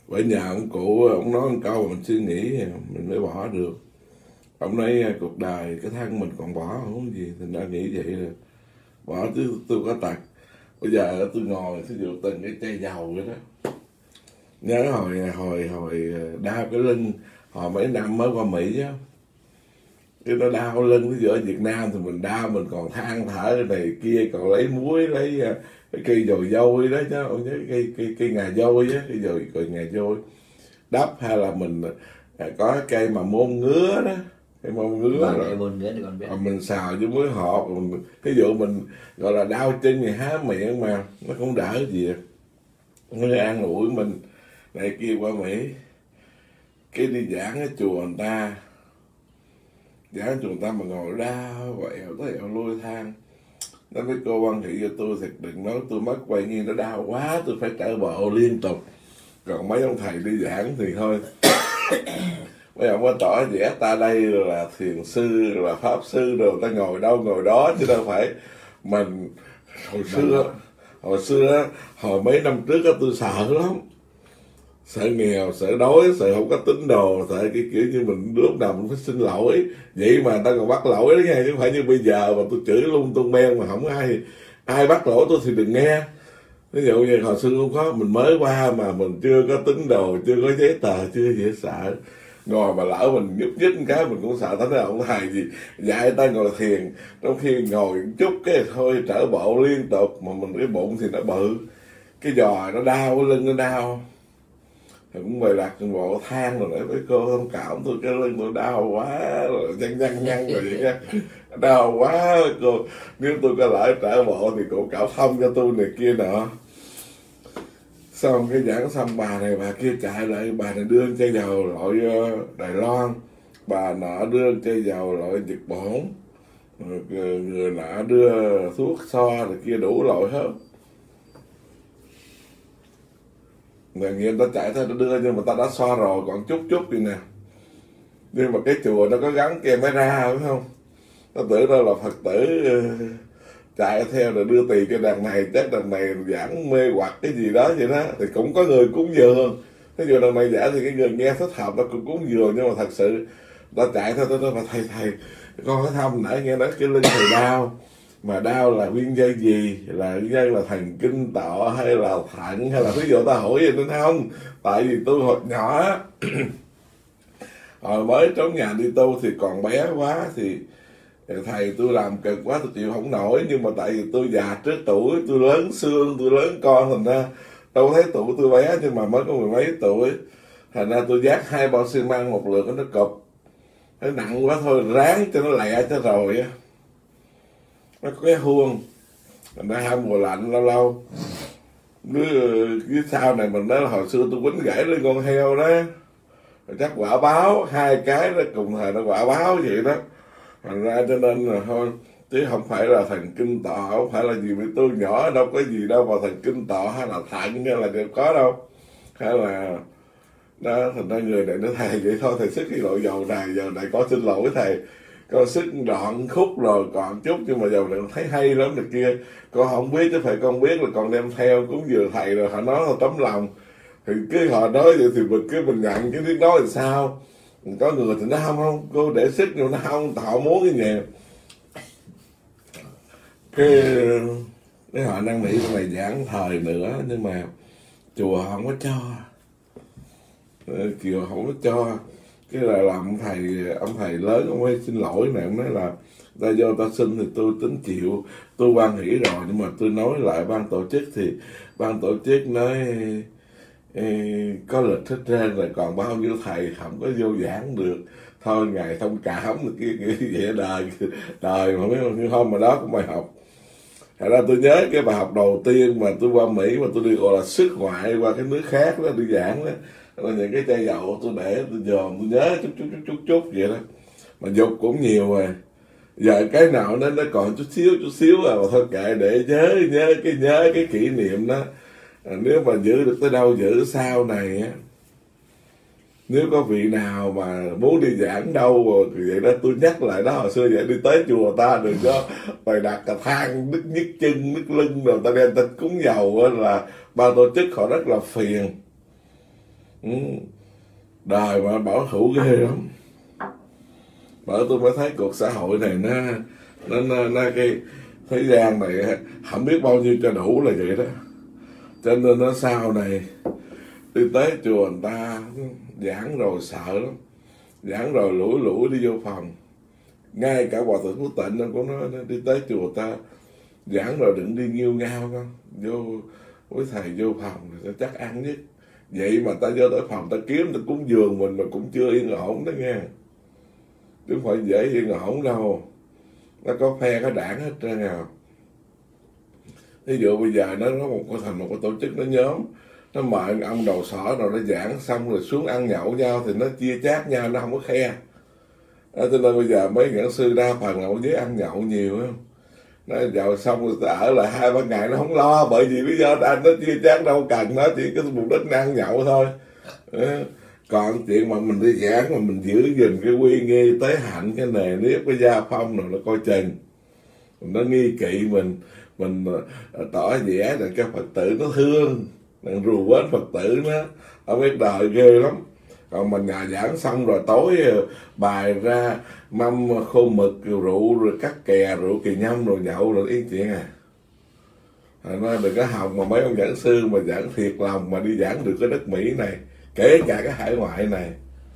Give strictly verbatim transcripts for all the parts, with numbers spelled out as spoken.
Bởi nhà ông cụ, ông nói một câu mà mình suy nghĩ mình mới bỏ được. Ông nói cuộc đời cái thân mình còn bỏ không có gì, thì đã nghĩ vậy rồi bỏ chứ tôi có tật. Bây giờ tôi ngồi thí dụ từng cái chai dầu vậy đó, nhớ hồi hồi hồi đau cái lưng hồi mấy năm mới qua Mỹ á, cái nó đau lưng. Ví dụ ở Việt Nam thì mình đau mình còn than thở cái này kia, còn lấy muối lấy uh, cái cây dồi dôi đó chứ, ông nhớ cây cây cây ngà dôi á, cây dồi cây ngà dôi đắp, hay là mình uh, có cái cây mà môn ngứa đó, cái môn ngứa Vâng, rồi cái môn ngứa thì còn biết. mình xào với muối hột. Ví dụ mình gọi là đau chân thì há miệng mà nó cũng đỡ gì, nó an ủi mình này kia. Qua Mỹ cái đi giảng ở chùa người ta, giảng ở chùa người ta mà ngồi đau quẹo tới eo lui than, nó với cô quan thị cho tôi thật đừng nói tôi mất quay nghiêng, nó đau quá tôi phải trở bộ liên tục. Còn mấy ông thầy đi giảng thì thôi mấy ông có tỏ vẻ ta đây là thiền sư là pháp sư rồi, ta ngồi đâu ngồi đó chứ đâu phải mình. Hồi xưa hồi xưa hồi mấy năm trước đó, tôi sợ lắm, sợ nghèo, sợ đói, sợ không có tín đồ, sợ cái kiểu như mình lúc nào mình phải xin lỗi. Vậy mà ta còn bắt lỗi đó nha, chứ không phải như bây giờ mà tôi chửi lung tung beng mà không ai ai bắt lỗi tôi thì đừng nghe. Ví dụ như hồi xưa không có, mình mới qua mà mình chưa có tín đồ, chưa có giấy tờ, chưa gì hết sợ. Ngồi mà lỡ mình nhúc nhích một cái mình cũng sợ. Thế nào ông thầy gì dạy ta ngồi thiền, trong khi ngồi một chút cái thôi trở bộ liên tục, mà mình cái bụng thì nó bự, cái giò nó đau, cái lưng nó đau. Thì cũng về đặt bộ than rồi để với cô thông cảm tôi, cái lưng tôi đau quá rồi nhăn nhăn nhăn rồi vậy nha, đau quá cô, nếu tôi có lại trả bộ thì cô cảm thông cho tôi này kia nọ. Xong cái giảng xong bà này bà kia chạy lại, bà này đưa chai dầu loại Đài Loan, bà nọ đưa chai dầu loại Nhật Bản, người, người nọ đưa thuốc so rồi kia đủ loại hết. Người nghiệp ta chạy theo ta đưa, nhưng mà ta đã so rồi còn chút chút đi nè. Nhưng mà cái chùa nó có gắn camera phải không, nó tưởng đâu là Phật tử chạy theo rồi đưa tiền cho đàn này, chắc đàn này giảng mê hoặc cái gì đó vậy đó, thì cũng có người cúng dường. Ví dụ đàn này giảng thì cái người nghe thích hợp nó cũng cúng dường, nhưng mà thật sự ta chạy theo tôi nói mà thầy thầy con có thăm nãy nghe nói cái lưng thầy đau, mà đau là nguyên nhân gì, là nguyên nhân là thần kinh tọa hay là thận, hay là ví dụ ta hỏi vậy nên không. Tại vì tôi hồi nhỏ hồi mới trốn nhà đi tu thì còn bé quá, thì thầy tôi làm cực quá tôi chịu không nổi. Nhưng mà tại vì tôi già trước tuổi, tôi lớn xương, tôi lớn con, thành ra đâu thấy tuổi tôi bé, nhưng mà mới có mười mấy tuổi, thành ra tôi dắt hai bao xi măng một lượt nó cụp, nó nặng quá thôi ráng cho nó lẹ cho rồi á. Nó có cái huông, mình đã ham mùa lạnh lâu lâu cứ cái sau này mình nói là hồi xưa tôi quýnh gãy lên con heo đó, chắc quả báo hai cái đó cùng thời nó quả báo vậy đó. Thành ra cho nên là thôi, chứ không phải là thần kinh tọa, không phải là gì, vì tôi nhỏ đâu có gì đâu mà thần kinh tọa hay là thận hay là đều có đâu, hay là đó. Thành ra người này nó thầy vậy thôi, thầy sức cái loại dầu này, giờ này có xin lỗi thầy, con sức đoạn khúc rồi còn chút, nhưng mà dầu này thấy hay lắm này kia, con không biết chứ phải con biết là con đem theo cúng dường thầy rồi họ nói là tấm lòng, thì cứ họ nói vậy thì mình cứ mình nhận, chứ biết nói làm sao. Có người thì nó không không cô để sức nhưng nó không, họ muốn cái gì cái cái họ năn nỉ con này giảng thời nữa, nhưng mà chùa không có cho, chùa không có cho. Cái là làm ông thầy ông thầy lớn ông ấy xin lỗi này, ông nói là ta do ta xin thì tôi tính chịu, tôi quan hỷ rồi. Nhưng mà tôi nói lại ban tổ chức thì ban tổ chức nói ê, có lịch hết trơn rồi, còn bao nhiêu thầy không có vô giảng được, thôi ngày thông cảm được kia kia vậy. Đời đời mà mấy hôm mà đó của bài học. Thật ra tôi nhớ cái bài học đầu tiên mà tôi qua Mỹ, mà tôi đi gọi là xuất ngoại qua cái nước khác đó đi giảng đó, là những cái chai dầu tôi để tôi dòm, tôi nhớ chút chút chút chút chút vậy đó, mà dục cũng nhiều rồi. Giờ cái nào nó nó còn chút xíu chút xíu à, mà thôi kệ, để nhớ nhớ cái nhớ cái kỷ niệm đó. À, nếu mà giữ được tới đâu giữ sau này á, nếu có vị nào mà muốn đi giảng đâu rồi vậy đó, tôi nhắc lại đó, hồi xưa vậy đi tới chùa ta đừng có bày đặt cà than đứt nhức chân đứt lưng rồi ta đem ta cúng dầu á, là ban tổ chức họ rất là phiền. Ừ. Đời mà bảo thủ ghê lắm. Bởi tôi mới thấy cuộc xã hội này nó nó nó, nó cái thế gian này không biết bao nhiêu cho đủ là vậy đó. Cho nên nó sau này đi tới chùa người ta giảng rồi sợ lắm, giảng rồi lủi lủi đi vô phòng. Ngay cả Hòa Thượng Phú Tịnh nó cũng nói đi tới chùa ta giảng rồi đừng đi nghiêu ngao con, vô với thầy vô phòng thì ta chắc ăn nhất. Vậy mà ta vô tới phòng ta kiếm ta cúng dường mình mà cũng chưa yên ổn đó nghe, chứ không phải dễ yên ổn đâu. Nó có phe có đảng hết trơn nào. Ví dụ bây giờ nó có một thành một cái tổ chức, nó nhóm, nó mời ông đầu sỏ rồi nó giảng xong rồi xuống ăn nhậu nhau thì nó chia chác nhau, nó không có khe. Cho nên bây giờ mấy giảng sư đa phần là với ăn nhậu nhiều không. Nó nhậu xong rồi ở lại hai ba ngày nó không lo, bởi vì lý do anh nó chia chác đâu cần, nó chỉ có mục đích ăn nhậu thôi. Còn chuyện mà mình đi giảng mà mình giữ gìn cái uy nghi tế hạnh, cái nề nếp, cái gia phong rồi nó coi chừng, nó nghi kỵ mình, mình tỏ vẻ là cái Phật tử nó thương, rù quến Phật tử nó, ở biết đời ghê lắm. Còn mình nhà giảng xong rồi tối bài ra mâm khô mực rồi rượu rồi cắt kè rượu kỳ nhâm rồi nhậu rồi yên chuyện à. Rồi nói đừng có hòng mà mấy ông giảng sư mà giảng thiệt lòng mà đi giảng được cái đất Mỹ này, kể cả cái hải ngoại này.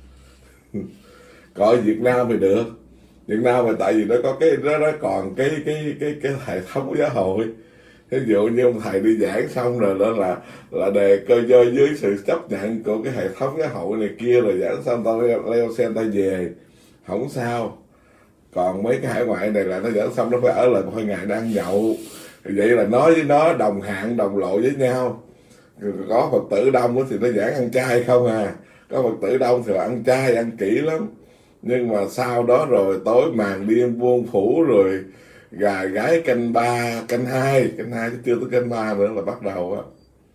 Còn Việt Nam thì được, Việt Nam thì tại vì nó có cái nó, nó còn cái cái cái cái hệ thống của giáo hội. Ví dụ như ông thầy đi giảng xong rồi đó là là đề cơ do dưới sự chấp nhận của cái hệ thống giáo hội này kia, rồi giảng xong tao leo, leo xe tao về không sao. Còn mấy cái hải ngoại này là nó giảng xong nó phải ở lại một hai ngày đang nhậu, vậy là nói với nó đồng hạng đồng lộ với nhau. Có Phật tử đông thì nó giảng ăn chay không à, có Phật tử đông thì là ăn chay ăn kỹ lắm. Nhưng mà sau đó rồi tối màn đêm buông phủ rồi gà gái canh ba canh hai canh hai chứ chưa tới canh ba nữa là bắt đầu á,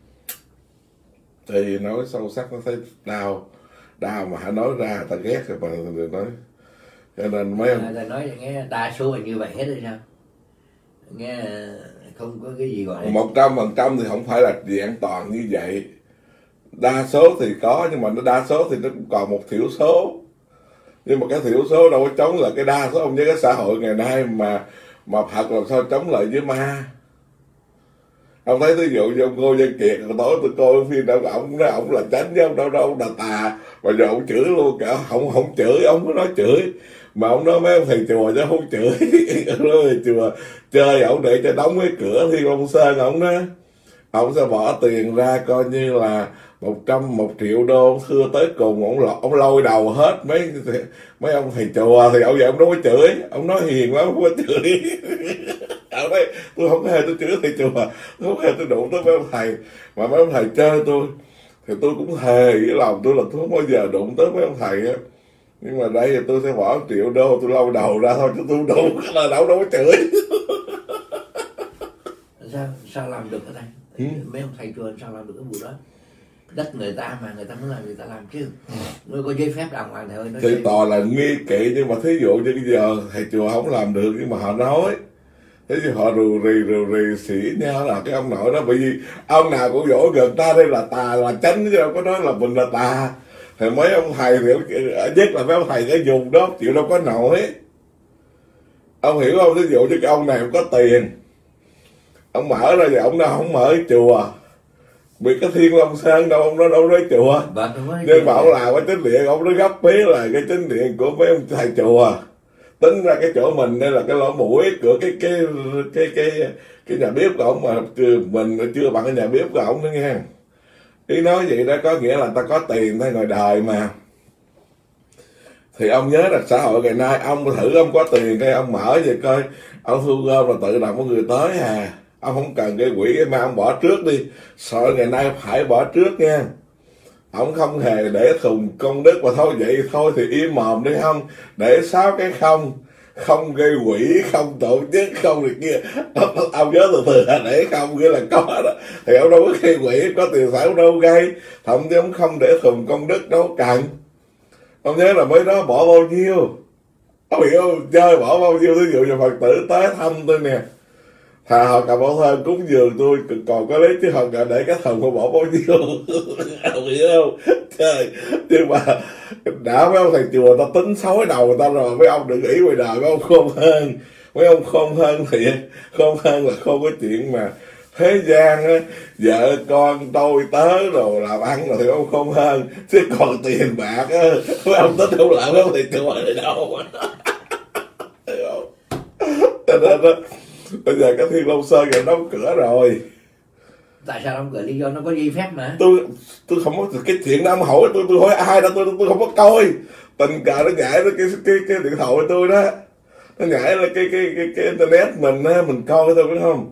thì nói sâu sắc nó thấy đau đau mà hãy nói ra ta ghét rồi mà người nói. Cho nên mấy ông ta nói nghe đa số là như vậy hết rồi sao, nghe không có cái gì gọi là một trăm phần trăm thì không phải là dạng toàn như vậy. Đa số thì có, nhưng mà nó đa số thì nó cũng còn một thiểu số. Nhưng mà cái thiểu số đâu có chống lại cái đa số. Ông với cái xã hội ngày nay mà mà Phật làm sao chống lại với ma. Ông thấy ví dụ như ông Ngô Văn Kiệt, tối tôi coi phim đâu ông nói ông là chánh với ông đâu đâu ông là tà, mà giờ ông chửi luôn cả, không không chửi, ông có nói chửi mà ông nói mấy ông thầy chùa chứ không chửi. Nói thầy chùa chơi ông để cho đóng cái cửa Thiên Long Sơn, ông đó ông sẽ bỏ tiền ra coi như là một trăm một triệu đô, thưa tới cùng ông ông lôi đầu hết mấy mấy ông thầy chùa, thì ông vậy ông đâu có chửi, ông nói hiền lắm không có chửi. Ông nói tôi không hề tôi chửi thầy chùa, tôi không hề tôi đụng tới mấy ông thầy, mà mấy ông thầy chơi tôi thì tôi cũng thề với lòng tôi là tôi không bao giờ đụng tới mấy ông thầy á. Nhưng mà đây thì tôi sẽ bỏ một triệu đô tôi lôi đầu ra thôi, chứ tôi đụng là đâu đâu có chửi. sao sao làm được cái này? Ừ. Mấy ông thầy chùa sao làm được cái vụ đó? Đất người ta mà người ta muốn làm người ta làm chứ. Nó có giấy phép đàng hoàng thầy ơi. Thì tòa là nghi kỵ, nhưng mà thí dụ như bây giờ thầy chùa không làm được nhưng mà họ nói, thế thì họ rù rì rù rì xỉ nhau là cái ông nội đó, bởi vì ông nào cũng dỗ gần ta đây là tà là chánh, chứ đâu có nói là mình là tà. Thì mấy ông thầy thì nhất là mấy ông thầy cái dùng đó chịu đâu có nổi. Ông hiểu không? Ví dụ như cái ông này không có tiền, ông mở ra thì ông đâu không mở cái chùa, bị cái Thiên Long Sơn đâu, ông nó đâu nói chùa. Nhưng mà ông làm cái chính điện, ông nó gấp phí là cái chính điện của mấy ông thầy chùa, tính ra cái chỗ mình đây là cái lỗ mũi của cái cái cái cái cái nhà bếp của ông, mà mình chưa bằng cái nhà bếp của ông nữa nghe. Ý nói vậy đó có nghĩa là ta có tiền thay ngoài đời mà. Thì ông nhớ là xã hội ngày nay, ông thử ông có tiền cái ông mở về coi, ông thu gom là tự động có người tới à. Ông không cần cái quỹ cái mà ông bỏ trước đi, sợ ngày nay phải bỏ trước nha. Ông không hề để thùng công đức, mà thôi vậy thôi thì im mồm đi, không để sáu cái không, không gây quỹ, không tổ chức, không thì kia. Ông, ông nhớ từ từ là để không nghĩa là có đó, thì ông đâu có gây quỹ, có tiền xài ông đâu gây, thậm chí ông không để thùng công đức đâu cần. Ông nhớ là mới đó bỏ bao nhiêu, ông hiểu không? Chơi bỏ bao nhiêu, ví dụ như Phật tử tới thăm tôi nè, thà họ cầm bó thơm cúng dường tôi còn có lấy chứ họ để cái thần họ bỏ bao nhiêu. Ông hiểu không? Trời, nhưng mà đã mấy ông thầy chùa ta tính xấu đầu người ta rồi, mấy ông đừng nghĩ ngoài đời mấy ông khôn hơn, mấy ông khôn hơn thì khôn hơn là khôn cái chuyện mà thế gian á, vợ con tôi tớ đồ làm ăn rồi thì ông khôn hơn, chứ còn tiền bạc á mấy ông tính không lại mấy ông thầy chùa này đâu. Cho nên đó, bây giờ cái Thiên Long Sơn này đóng cửa rồi. Tại sao đóng cửa? Lý do nó có giấy phép mà. Tôi tôi không có cái chuyện đó, ông hỏi tôi tôi hỏi ai đâu, tôi tôi không có coi. Tình cờ nó nhảy lên cái cái cái điện thoại của tôi đó, nó nhảy lên cái cái cái, cái internet mình á, mình coi thôi phải không?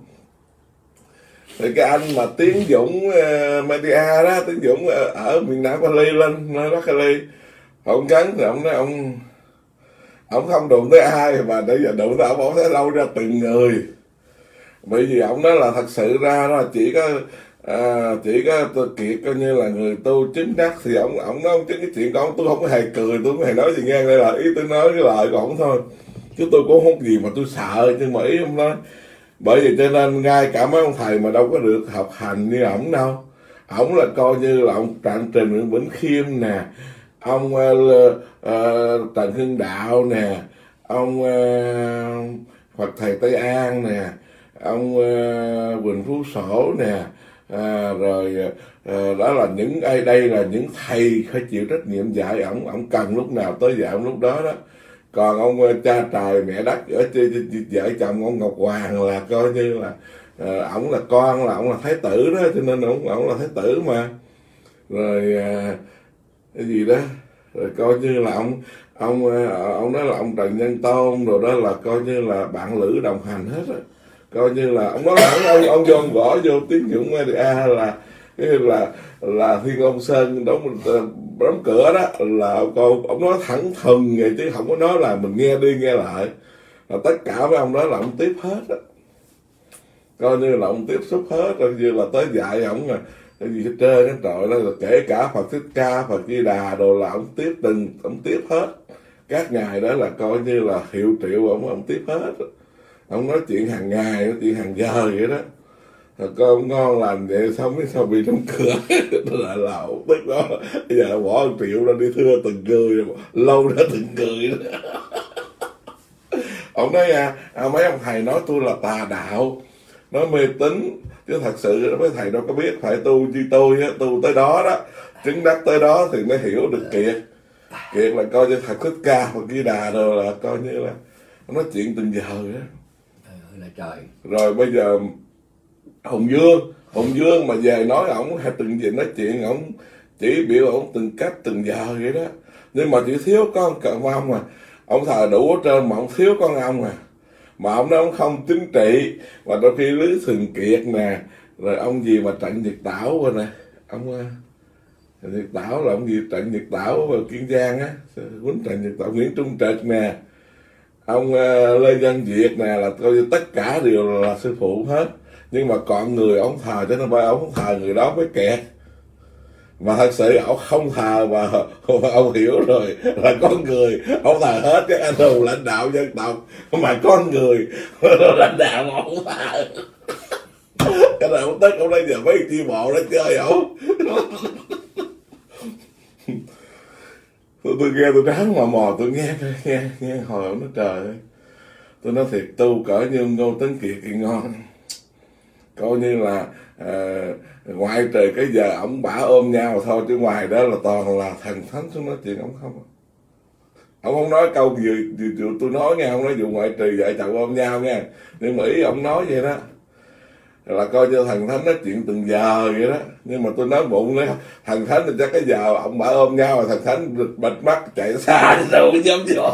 Thì cái anh mà Tiến Dũng uh, media đó, Tiến Dũng ở, ở miền Nam Cali lên nơi đó Cali, ông cắn thì ông nói ông ông không đụng tới ai mà để giờ đụng tới ông, ông sẽ lâu ra từng người. Bởi vì ông nói là thật sự ra đó chỉ có à, chỉ có tôi Kiệt coi như là người tu chứng đắc thì ông ông nói chứ cái chuyện của ông tôi không có hề cười, tôi không hề nói gì nghe, đây là ý tôi nói cái lời của ông thôi, chứ tôi cũng không gì mà tôi sợ. Nhưng mà ý ông nói bởi vì cho nên ngay cả mấy ông thầy mà đâu có được học hành như ổng đâu, ổng là coi như là ông Trạng Trình Nguyễn Bỉnh Khiêm nè, ông uh, uh, Trần Hưng Đạo nè, ông uh, Phật Thầy Tây An nè, ông uh, Quỳnh Phú Sổ nè, à, rồi uh, đó là những ai đây là những thầy phải chịu trách nhiệm dạy ổng, ổng cần lúc nào tới dạy ổng lúc đó đó. Còn ông uh, cha trời mẹ đất ở trên vợ chồng ông Ngọc Hoàng là coi như là uh, ổng là con, là ổng là thái tử đó, cho nên ổng ổng là thái tử mà. Rồi uh, cái gì đó, rồi coi như là ông ông ông nói là ông Trần Nhân Tôn rồi đó là coi như là bạn lữ đồng hành hết á, coi như là ông nói là ông ông John gõ vô Tiến Dũng media là cái là là Thiên Long Sơn đóng đóng cửa đó, là ông, ông nói thẳng thừng vậy chứ không có nói là mình nghe đi nghe lại, là tất cả với ông đó là ông tiếp hết á, coi như là ông tiếp xúc hết, coi như là tới dạy ổng mà cái gì hết trơn cái trọi đó, là kể cả Phật Thích Ca, Phật Di Đà đồ là ông tiếp từng ông tiếp hết các ngày đó, là coi như là hiệu triệu ông ông tiếp hết. Ông nói chuyện hàng ngày, nói chuyện hàng giờ vậy đó. Rồi con ngon làm vậy xong cái sao bị đóng cửa. Nó lại là tức đó. Bây giờ bỏ một triệu ra đi thưa từng người, lâu ra từng người đó. Ông nói à, à, mấy ông thầy nói tôi là tà đạo, nói mê tín, chứ thật sự mấy thầy đâu có biết phải tu như tôi á, tu tới đó đó, chứng đắc tới đó thì mới hiểu được Kiệt. Kiệt là coi như Phật Thích Ca, Phật Di Đà rồi là coi như là nói chuyện từng giờ đó. Là trời. Rồi bây giờ Hùng Dương, Hùng Dương mà về nói ổng hay từng gì nói chuyện ổng chỉ biểu ổng từng cách từng giờ vậy đó, nhưng mà chỉ thiếu con cận ông mà ông thờ đủ ở trên mà ông thiếu con ông à, mà ông nói ông không chính trị, mà đôi khi Lý Thường Kiệt nè, rồi ông gì mà Trần Nhật Tảo rồi nè, ông Trần Nhật Tảo là ông gì Trần Nhật Tảo vào Kiên Giang á, quýnh Trần Nhật Tảo, Nguyễn Trung Trực nè, ông uh, Lê Văn Việt nè, là coi như tất cả đều là, là sư phụ hết, nhưng mà còn người ông thờ cho nên bởi ông không thờ người đó mới kẹt. Mà thật sự ông không thờ mà ông hiểu rồi là con người, ông thờ hết các anh hùng lãnh đạo dân tộc, mà con người lãnh đạo mà ông thờ. Cái này ông tức ông đây giờ mấy chi bộ nó chơi ổng. tôi, tôi nghe tôi ráng mà mò tôi nghe nghe nghe hồi ông nói trời ơi, tôi nói thiệt tu cỡ như Ngô Tấn Kiệt thì ngon, coi như là uh, ngoại trừ cái giờ ổng bả ôm nhau thôi, chứ ngoài đó là toàn là thần thánh xuống nói chuyện ổng không. Ông không nói câu gì, gì, gì tôi nói nghe, ông nói dù ngoại trừ vợ chồng ôm nhau nha, nhưng mà ý ông nói vậy đó là coi như thần thánh nói chuyện từng giờ vậy đó. Nhưng mà tôi nói bụng nữa, thần thánh thì chắc cái giờ ông bả ôm nhau là thần thánh bịt bịt mắt chạy xa đâu có dám vô.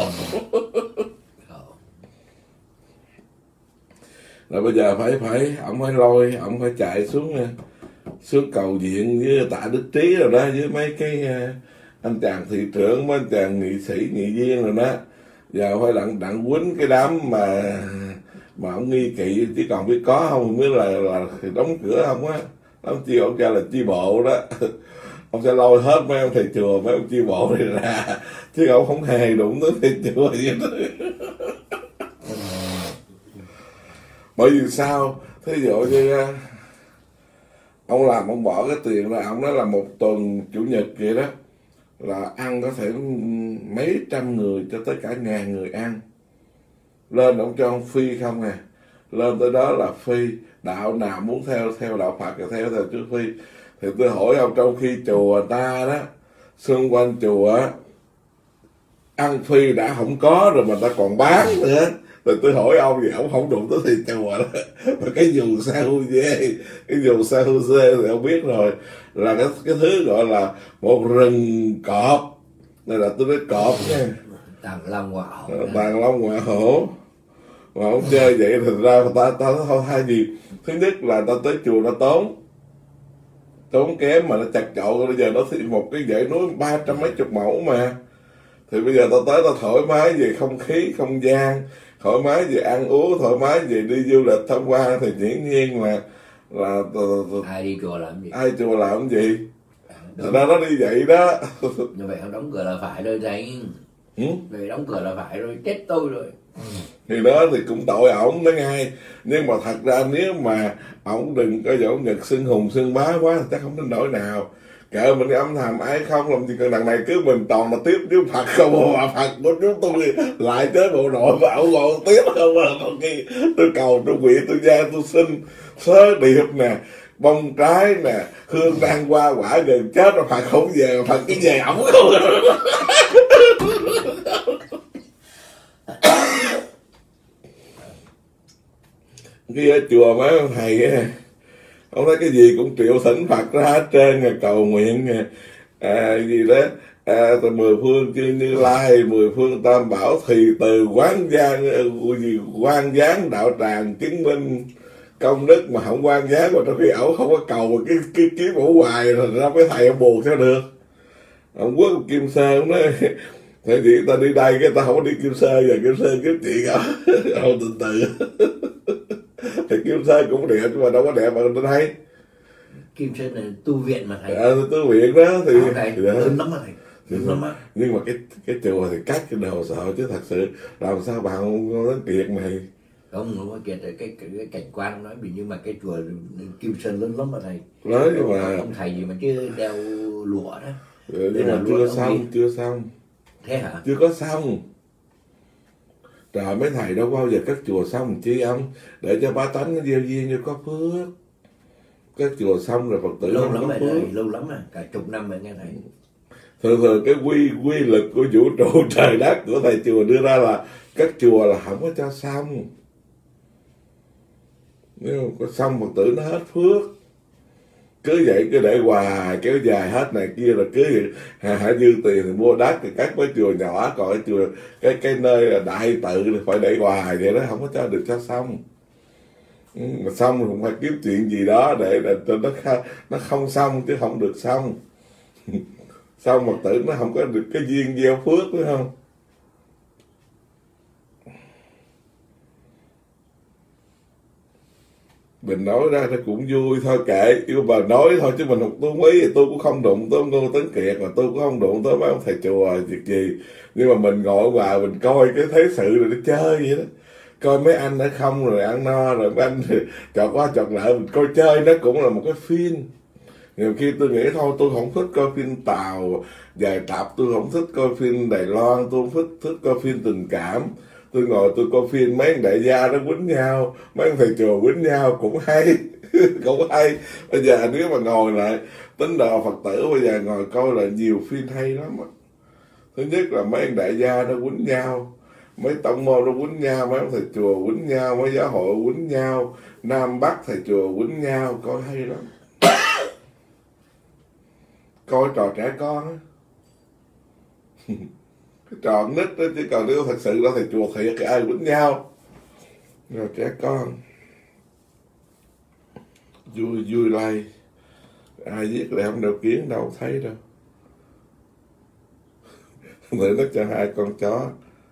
Rồi bây giờ phải phải ông phải lôi, ông phải chạy xuống xuống cầu viện với Tạ Đức Trí rồi đó, với mấy cái anh chàng thị trưởng, mấy anh chàng nghị sĩ nghị viên rồi đó, giờ phải đặng đặng quýnh cái đám mà mà ông nghi kỵ, chứ còn biết có không biết là là đóng cửa không á. Ông chi ông cha là chi bộ đó, ông sẽ lôi hết mấy ông thầy chùa, mấy ông chi bộ này ra, chứ ông không hề đụng tới thầy chùa gì đó. Bởi vì sao? Thí dụ như ông làm ông bỏ cái tiền ra, ông nói là một tuần chủ nhật vậy đó là ăn có thể mấy trăm người cho tới cả ngàn người ăn. Lên ông cho ông phi không à, lên tới đó là phi, đạo nào muốn theo theo đạo Phật thì theo theo chứ phi. Thì tôi hỏi ông, trong khi chùa ta đó, xung quanh chùa ăn phi đã không có rồi mà ta còn bán nữa. Rồi tôi hỏi ông vậy, ông không đụng tới thì chùa đó. Mà cái dù sa hu dê, cái dù sa hu dê thì ông biết rồi, là cái cái thứ gọi là một rừng cọp. Đây là tôi nói cọp nha, Tàng long ngọa hổ, tàng long ngọa hổ. Mà ông chơi vậy thì ra ta ta thôi hai gì. Thứ nhất là ta tới chùa nó tốn tốn kém, mà nó chặt chội. Bây giờ nó thì một cái dãy núi ba trăm mấy chục mẫu mà, thì bây giờ ta tới ta thoải mái về không khí không gian, thoải mái về ăn uống, thoải mái về đi du lịch tham quan, thì dĩ nhiên là là ai đi chùa làm gì, ai chùa làm gì. Đúng. Ra nó đi vậy đó. Như vậy ông đóng cửa là phải rồi thầy. Ừ? Vậy đóng cửa là phải rồi, chết tôi rồi. Thì đó thì cũng tội ổng đó ngay. Nhưng mà thật ra nếu mà ổng đừng có dỗ nhật xưng hùng xưng bá quá thì chắc không đến nỗi nào. Kệ mình âm thầm ai không, làm gì cần đằng này cứ mình toàn là tiếp với Phật không mà Phật của chúng tôi lại tới bộ đội và ổng còn tiếp không mà. Khi tôi cầu tôi nguyện tôi gia tôi xin sớ điệp nè, bông trái nè, hương đang qua quả gần chết rồi Phật không về, Phật cái về ổng không. Khi ở chùa mấy ông thầy á, ông thấy cái gì cũng triệu thỉnh Phật ra hết trơn, rồi cầu nguyện à, gì đó à, từ mười phương chư Như Lai, mười phương Tam Bảo, thì từ quán giang gì quan gián đạo tràng chứng minh công đức, mà không quan gián mà trong khi ổng không có cầu mà cái cái kiếm ổng hoài, rồi ra mấy thầy ông buồn sao được. Ông Quốc ông Kim Sơn ông nói thế thì ta đi đây cái ta không có đi Kim Sơn, giờ Kim Sơn kiếm chuyện không. Ông từ từ. Thì Kim Sơn cũng đẹp nhưng mà đâu có đẹp mà tôi thấy. Kim Sơn là tu viện mà thầy. À, tu viện đó thì thầy lớn lắm mà thầy, lớn lắm á. Nhưng mà cái cái chùa thì cắt cái đầu sợ chứ thật sự làm sao bạn không đến kiệt này. Không, không có kiệt, cái, cái, cái cảnh quan nói vì nhưng mà cái chùa Kim Sơn lớn lắm mà thầy. Lớn nhưng mà ông thầy gì mà chứ đeo lụa đó. Ừ, nhưng mà chưa xong, chưa xong. Thế hả? Chưa có xong. Trời, mấy thầy đâu bao giờ cất chùa xong chi ông, để cho bá tánh nó gieo duyên như có phước. Cất chùa xong rồi Phật tử lâu không lắm có rồi phước. thầy, lâu lắm rồi, cả chục năm rồi nghe thầy. Thường thường cái quy quy lực của vũ trụ trời đất của thầy chùa đưa ra là cất chùa là không có cho xong. Nếu không có xong Phật tử nó hết phước. Cứ vậy cứ để hoài kéo dài hết này kia, rồi cứ vậy hà hả dư tiền thì mua đất thì cắt mấy chùa nhỏ, còn cái chùa cái cái nơi là đại tự thì phải để hoài vậy đó, không có cho được cho xong. Ừ, mà xong thì cũng phải kiếm chuyện gì đó để, để, để nó nó không xong chứ không được xong. Xong Phật tử nó không có được cái duyên gieo phước, phải không? Mình nói ra nó cũng vui thôi, kệ, yêu bà nói thôi chứ mình tôi không ý thì tôi cũng không đụng tới Ngô Tấn Kiệt, mà tôi cũng không đụng tới mấy ông thầy chùa việc gì. Nhưng mà mình ngồi ngoài mình coi cái thế sự rồi nó chơi vậy đó, coi mấy anh ở không rồi ăn no, rồi mấy anh chọt qua chọt lại, mình coi chơi nó cũng là một cái phim. Nhiều khi tôi nghĩ thôi tôi không thích coi phim Tàu dài tập, tôi không thích coi phim Đài Loan, tôi không thích, thích coi phim tình cảm. Tôi ngồi tôi coi phim mấy anh đại gia nó quýnh nhau, mấy anh thầy chùa quýnh nhau cũng hay. Cũng hay. Bây giờ nếu mà ngồi lại tín đồ Phật tử bây giờ ngồi coi là nhiều phim hay lắm á. Thứ nhất là mấy anh đại gia nó quýnh nhau, mấy tông môn nó quýnh nhau, mấy ông thầy chùa quýnh nhau, mấy giáo hội quýnh nhau, Nam Bắc thầy chùa quýnh nhau, coi hay lắm. Coi trò trẻ con á. Cái trò nít đó, chứ còn nếu thật sự đó thầy chùa thiệt thì ai quýnh nhau. Rồi trẻ con vui vui lây, ai viết lại không đeo kiến đâu thấy đâu. Để nó cho hai con chó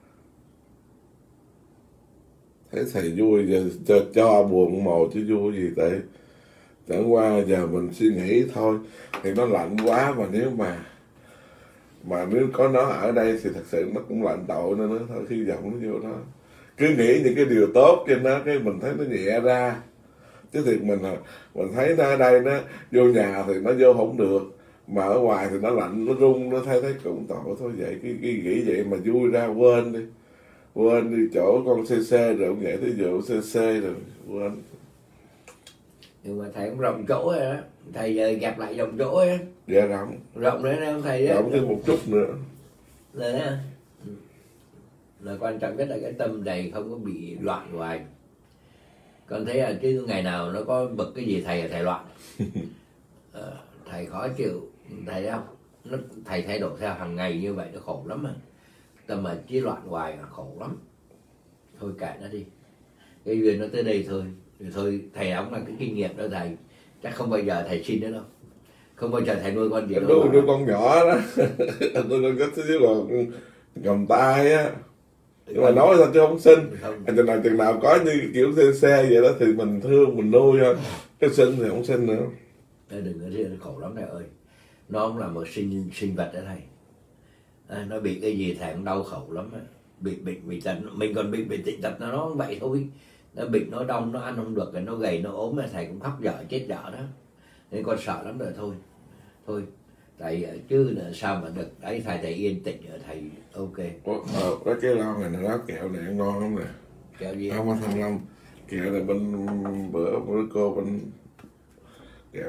thấy thầy vui giờ cho, cho buồn mồ chứ vui gì. Tại chẳng qua giờ mình suy nghĩ thôi, thì nó lạnh quá, mà nếu mà mà nếu có nó ở đây thì thật sự nó cũng lạnh tội nên nó thôi, hy vọng nó vô đó. cứ nghĩ những cái điều tốt trên nó, cái mình thấy nó nhẹ ra. Chứ thiệt mình mình thấy nó ở đây nó vô nhà thì nó vô không được, mà ở ngoài thì nó lạnh, nó rung, nó thấy thấy cũng tội thôi. Vậy cái, cái nghĩ vậy mà vui ra, quên đi quên đi chỗ con xê xê rồi ông nghệ tới vụ xê xê rồi quên. Nhưng mà thầy cũng rộng chỗ rồi đó, thầy giờ gặp lại rộng chỗ á. Dạ rộng Rộng đấy không thầy á, rộng thêm một chút nữa là, là quan trọng nhất là cái tâm này không có bị loạn hoài. Con thấy là chứ ngày nào nó có bực cái gì thầy là thầy loạn. À, thầy khó chịu, thầy thấy không? Nó, thầy thay đổi theo hàng ngày như vậy nó khổ lắm mà. Tâm mà chí loạn hoài là khổ lắm. Thôi kệ nó đi. Cái duyên nó tới đây thôi. Rồi thôi thầy ông là cái kinh nghiệm đó thầy. Chắc không bao giờ thầy xin nữa đâu. Không bao giờ thầy nuôi con gì đâu. Nuôi, nuôi con nhỏ đó. Nuôi con cái thứ là cầm tay á. Nhưng mà nói sao chứ không xin. Chừng nào chừng nào có như kiểu xe xe vậy đó thì mình thương mình nuôi thôi. Cái xin thì không xin nữa. Đừng có thế, khổ lắm thầy ơi. Nó không là một sinh sinh vật đó thầy. À, nó bị cái gì thầy cũng đau khổ lắm. Bị bệnh bị tật, mình còn bị bệnh tật nó nó vậy thôi. Nó bệnh nó đông, nó ăn không được, rồi nó gầy nó ốm mà thầy cũng khóc dở chết dở đó. Nên con sợ lắm rồi thôi. Thôi tại chứ là sao mà được. Đấy thầy thầy yên tĩnh rồi thầy ok. Ờ, cái cái lon này nó kẹo này ngon lắm nè. Kẹo gì? Không có Thanh Long. Kẹo này bên bữa bữa cô bên kẹo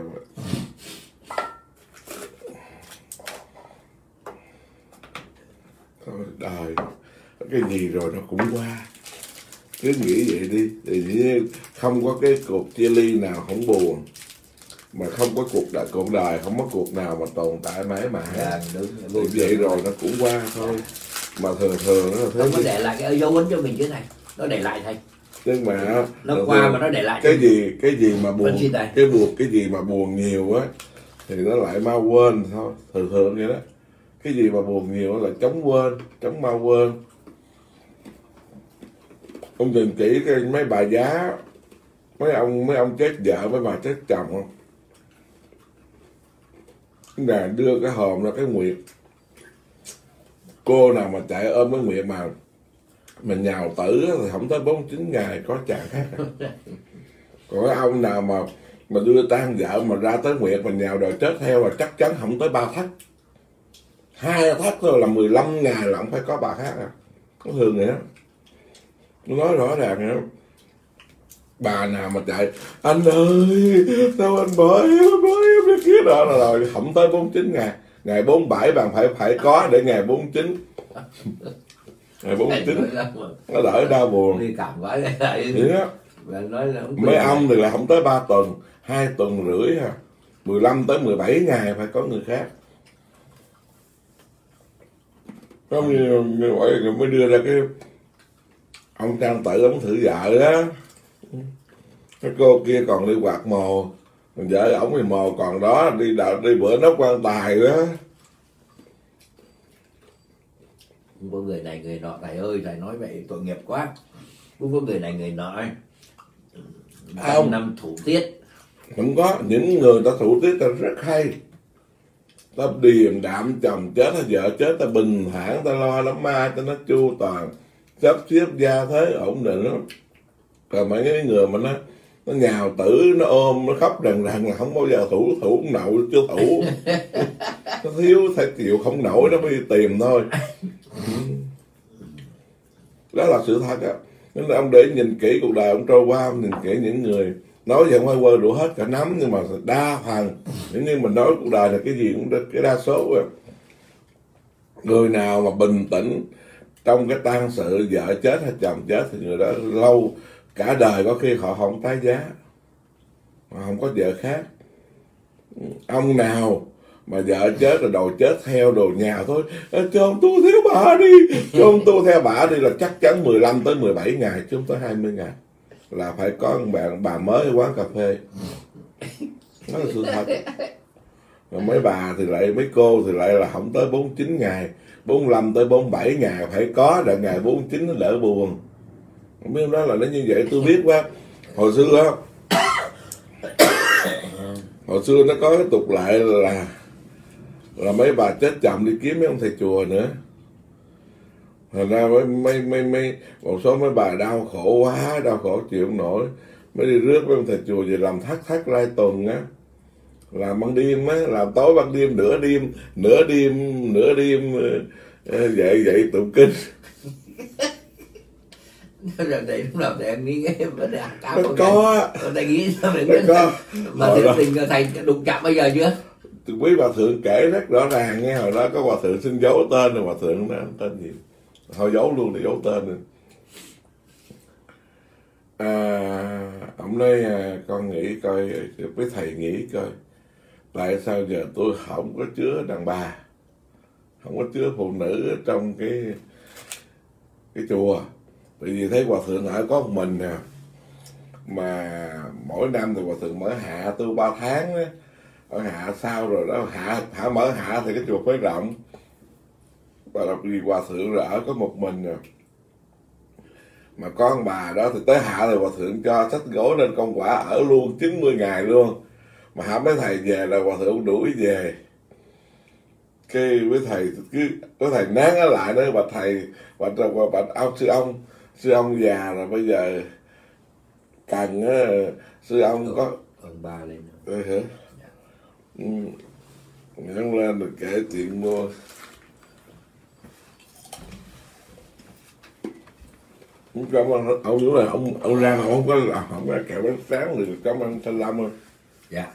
thôi đời cái gì rồi nó cũng qua, cứ nghĩ vậy đi. Thì không có cái cuộc chia ly nào không buồn, mà không có cuộc đời cuộc đời không có cuộc nào mà tồn tại mãi mãi. Dạ, đúng, thì vậy rồi nó cũng qua thôi. Mà thường thường nó là thế. Nó có để lại cái dấu ấn cho mình chứ này, nó để lại thầy. Nhưng mà nó qua mà nó để lại cái gì cái gì mà buồn, cái buồn cái gì mà buồn nhiều á thì nó lại mau quên thôi, thường thường vậy đó. Cái gì mà buồn nhiều là chống quên, chống mau quên. Ông nhìn kỹ cái mấy bà giá, mấy ông mấy ông chết vợ, mấy bà chết chồng không? Là đưa cái hòm ra cái nguyệt, cô nào mà chạy ôm cái nguyệt mà mình nhào tử thì không tới bốn mươi chín ngày có chàng khác. Còn cái ông nào mà mà đưa tang vợ mà ra tới nguyệt mình nhào đòi chết theo là chắc chắn không tới ba thắt, hai thắt thôi là mười lăm ngày là không phải có bà khác à. Có thường vậy đó. Nó nói rõ ràng vậy đó. Bà nào mà chạy anh ơi sao anh bỏ em bỏ em đi kia đó là rồi không tới bốn mươi chín ngày, ngày bốn mươi bảy bạn phải phải có để ngày bốn mươi chín. Ngày bốn mươi chín nó đỡ đau buồn. Đi cảm quá vậy đó. Nói là mấy ông thì là không tới ba tuần, hai tuần rưỡi ha, mười lăm tới mười bảy ngày phải có người khác. Không như, như vậy mới đưa ra cái ông Trang Tử ông thử vợ đó. Cái cô kia còn đi quạt mồ, còn vợ ổng thì mồ còn đó, đi đợi đi bữa nấu quan tài đó. Không có người này người nọ thầy ơi, thầy nói vậy tội nghiệp quá. Không có người này người nọ. Không năm thủ tiết. Không có, những người ta thủ tiết ta rất hay. Ta điềm đạm, chồng chết hay vợ chết ta bình thản, ta lo lắm ma ta nó chu toàn, sắp xếp gia thế ổn định lắm. Còn mấy cái người mà nó nó nhào tử, nó ôm, nó khóc rần rần là không bao giờ thủ, thủ không nậu chưa thủ. Nó thiếu phải chịu không nổi nó mới đi tìm thôi. Đó là sự thật á. Nên là ông để nhìn kỹ cuộc đời ông trôi qua, ông nhìn kỹ những người nói vậy không phải quơ đủ hết cả nắm, nhưng mà đa phần nếu như mình nói cuộc đời là cái gì cũng cái đa số rồi. Người nào mà bình tĩnh trong cái tang sự vợ chết hay chồng chết thì người đó lâu cả đời có khi họ không tái giá, họ không có vợ khác. Ông nào mà vợ chết rồi đồ chết theo đồ nhà thôi, cho ông tu theo bà đi, cho ông tu theo bà đi là chắc chắn mười lăm tới mười bảy ngày chứ không tới hai mươi ngày là phải có một bạn bà mới ở quán cà phê. Đó là sự thật. Rồi mấy bà thì lại, mấy cô thì lại là không tới bốn mươi chín ngày, bốn mươi lăm tới bốn mươi bảy ngày phải có, đợi ngày bốn mươi chín nó đỡ buồn. Không biết đó là nó như vậy tôi biết quá. Hồi xưa á, hồi xưa nó có cái tục lệ là là mấy bà chết chồng đi kiếm mấy ông thầy chùa nữa. Thành ra mấy mấy mấy mấy một số mấy bà đau khổ quá, đau khổ chịu không nổi, mới đi rước với ông thầy chùa về làm thắt thắt lai tuần á, làm ban đêm á, làm tối ban đêm, nửa đêm nửa đêm nửa đêm dậy dậy tụng kinh. Rồi để lúc nào để em nghĩ cái vấn đề cao Nó có tôi đang nghĩ sao để nó có mà thiệt tình thầy đụng chạm bây giờ chưa? Quý hòa thượng kể rất rõ ràng nghe, hồi đó có hòa thượng xin giấu tên rồi hòa thượng nói tên gì thôi giấu luôn để giấu tên rồi. À, ông nói à, con nghĩ coi với thầy nghĩ coi tại sao giờ tôi không có chứa đàn bà, không có chứa phụ nữ ở trong cái cái chùa, tại vì thấy hòa thượng ở có một mình nè, mà mỗi năm thì hòa thượng mở hạ tu ba tháng á, ở hạ sau rồi đó hạ hạ mở hạ thì cái chùa phải rộng, và đặc biệt hòa thượng rồi ở có một mình nè, mà con bà đó thì tới hạ rồi hòa thượng cho sách gối lên con quả ở luôn chín mươi ngày luôn, mà hả mấy thầy về là hòa thượng đuổi về, cái với thầy cứ với thầy nán ở lại đó, bà thầy bà bà, bà, bà ông sư ông sư ông già rồi bây giờ cần á, sư ông có ông bà lên ừ, hả? Ừ. Nhắn lên rồi kể chuyện mua cảm ơn ông nói là ông ông ra ông không có là không có kẹo bánh sáng thì cảm ơn Thanh Lâm ơi. Dạ.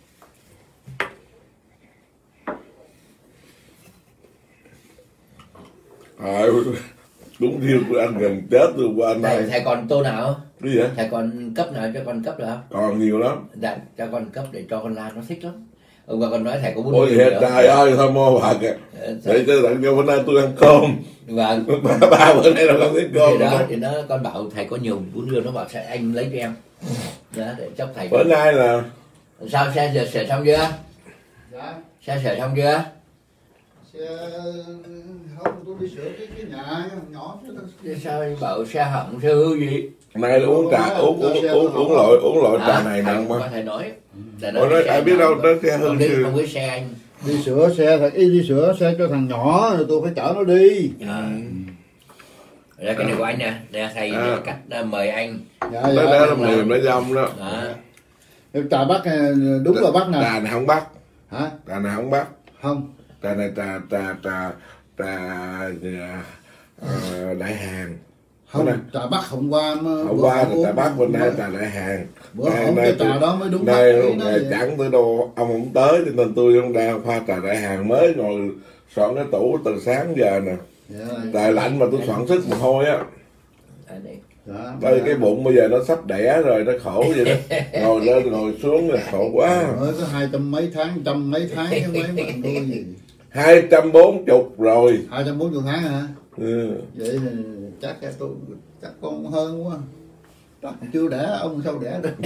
À, đúng thiêu của anh gần chết rồi qua anh thầy, này. thầy còn tô nào? Cái gì vậy? Thầy còn cấp nào cho con cấp được không? Còn nhiều lắm. Dạ, cho con cấp để cho con Lan nó thích lắm. Ông bà con nói thầy có bốn ôi mươi trời ơi thôi mua bà kìa. Để cho tặng cho bữa nay tôi ăn cơm. Vâng. ba, ba bữa nay là không biết cơm. Thì đó thì nó con bảo thầy có nhiều bún riêu, nó bảo sẽ anh lấy cho em. Đó, để chốc thầy. Bữa nay là sao xe giờ sửa xong chưa? Dạ. Xe sửa xong chưa? Xe không, tôi đi sửa cái cái nhà nhỏ chứ. Thế sao anh bảo xe hỏng xe hư gì? nay là uống trà uống uống uống uống loại uống loại trà này nè mà. Có thể nói. Ủa nói ai biết đâu nó xe hư không đi chứ. không có xe anh. Đi sửa xe thật y đi sửa xe cho thằng nhỏ rồi tôi phải chở nó đi. À. Đây cái này của anh nè, đây thầy à. cách uh, mời anh. Dạ, nó dạ, đó là mềm nó dông đó. Đó. Trà bắt đúng là bắt nè. Trà này không bắt. Hả? Trà này không bắt. Không. Trà này trà trà trà trà uh, đại hàng. Không, trà bắt hôm qua hôm qua thì trà bắt, bên đây trà đại hàng. Bữa hôm cái trà đó mới đúng bắt. Đây chẳng tới đâu ông không tới cho nên tôi không đang pha trà đại hàng mới ngồi soạn cái tủ từ sáng giờ nè. Trời lạnh mà tôi soạn sức mồ hôi á. Đây cái bụng bây giờ nó sắp đẻ rồi, nó khổ vậy đó. Ngồi lên ngồi xuống là khổ quá. Mới có hai trăm mấy tháng, trăm mấy tháng cái mấy mình tôi gì. Hai trăm bốn chục rồi. Hai trăm bốn chục tháng hả? Ừ. Vậy thì chắc là tôi chắc con hơn quá. Chắc chưa đẻ, ông sao đẻ được.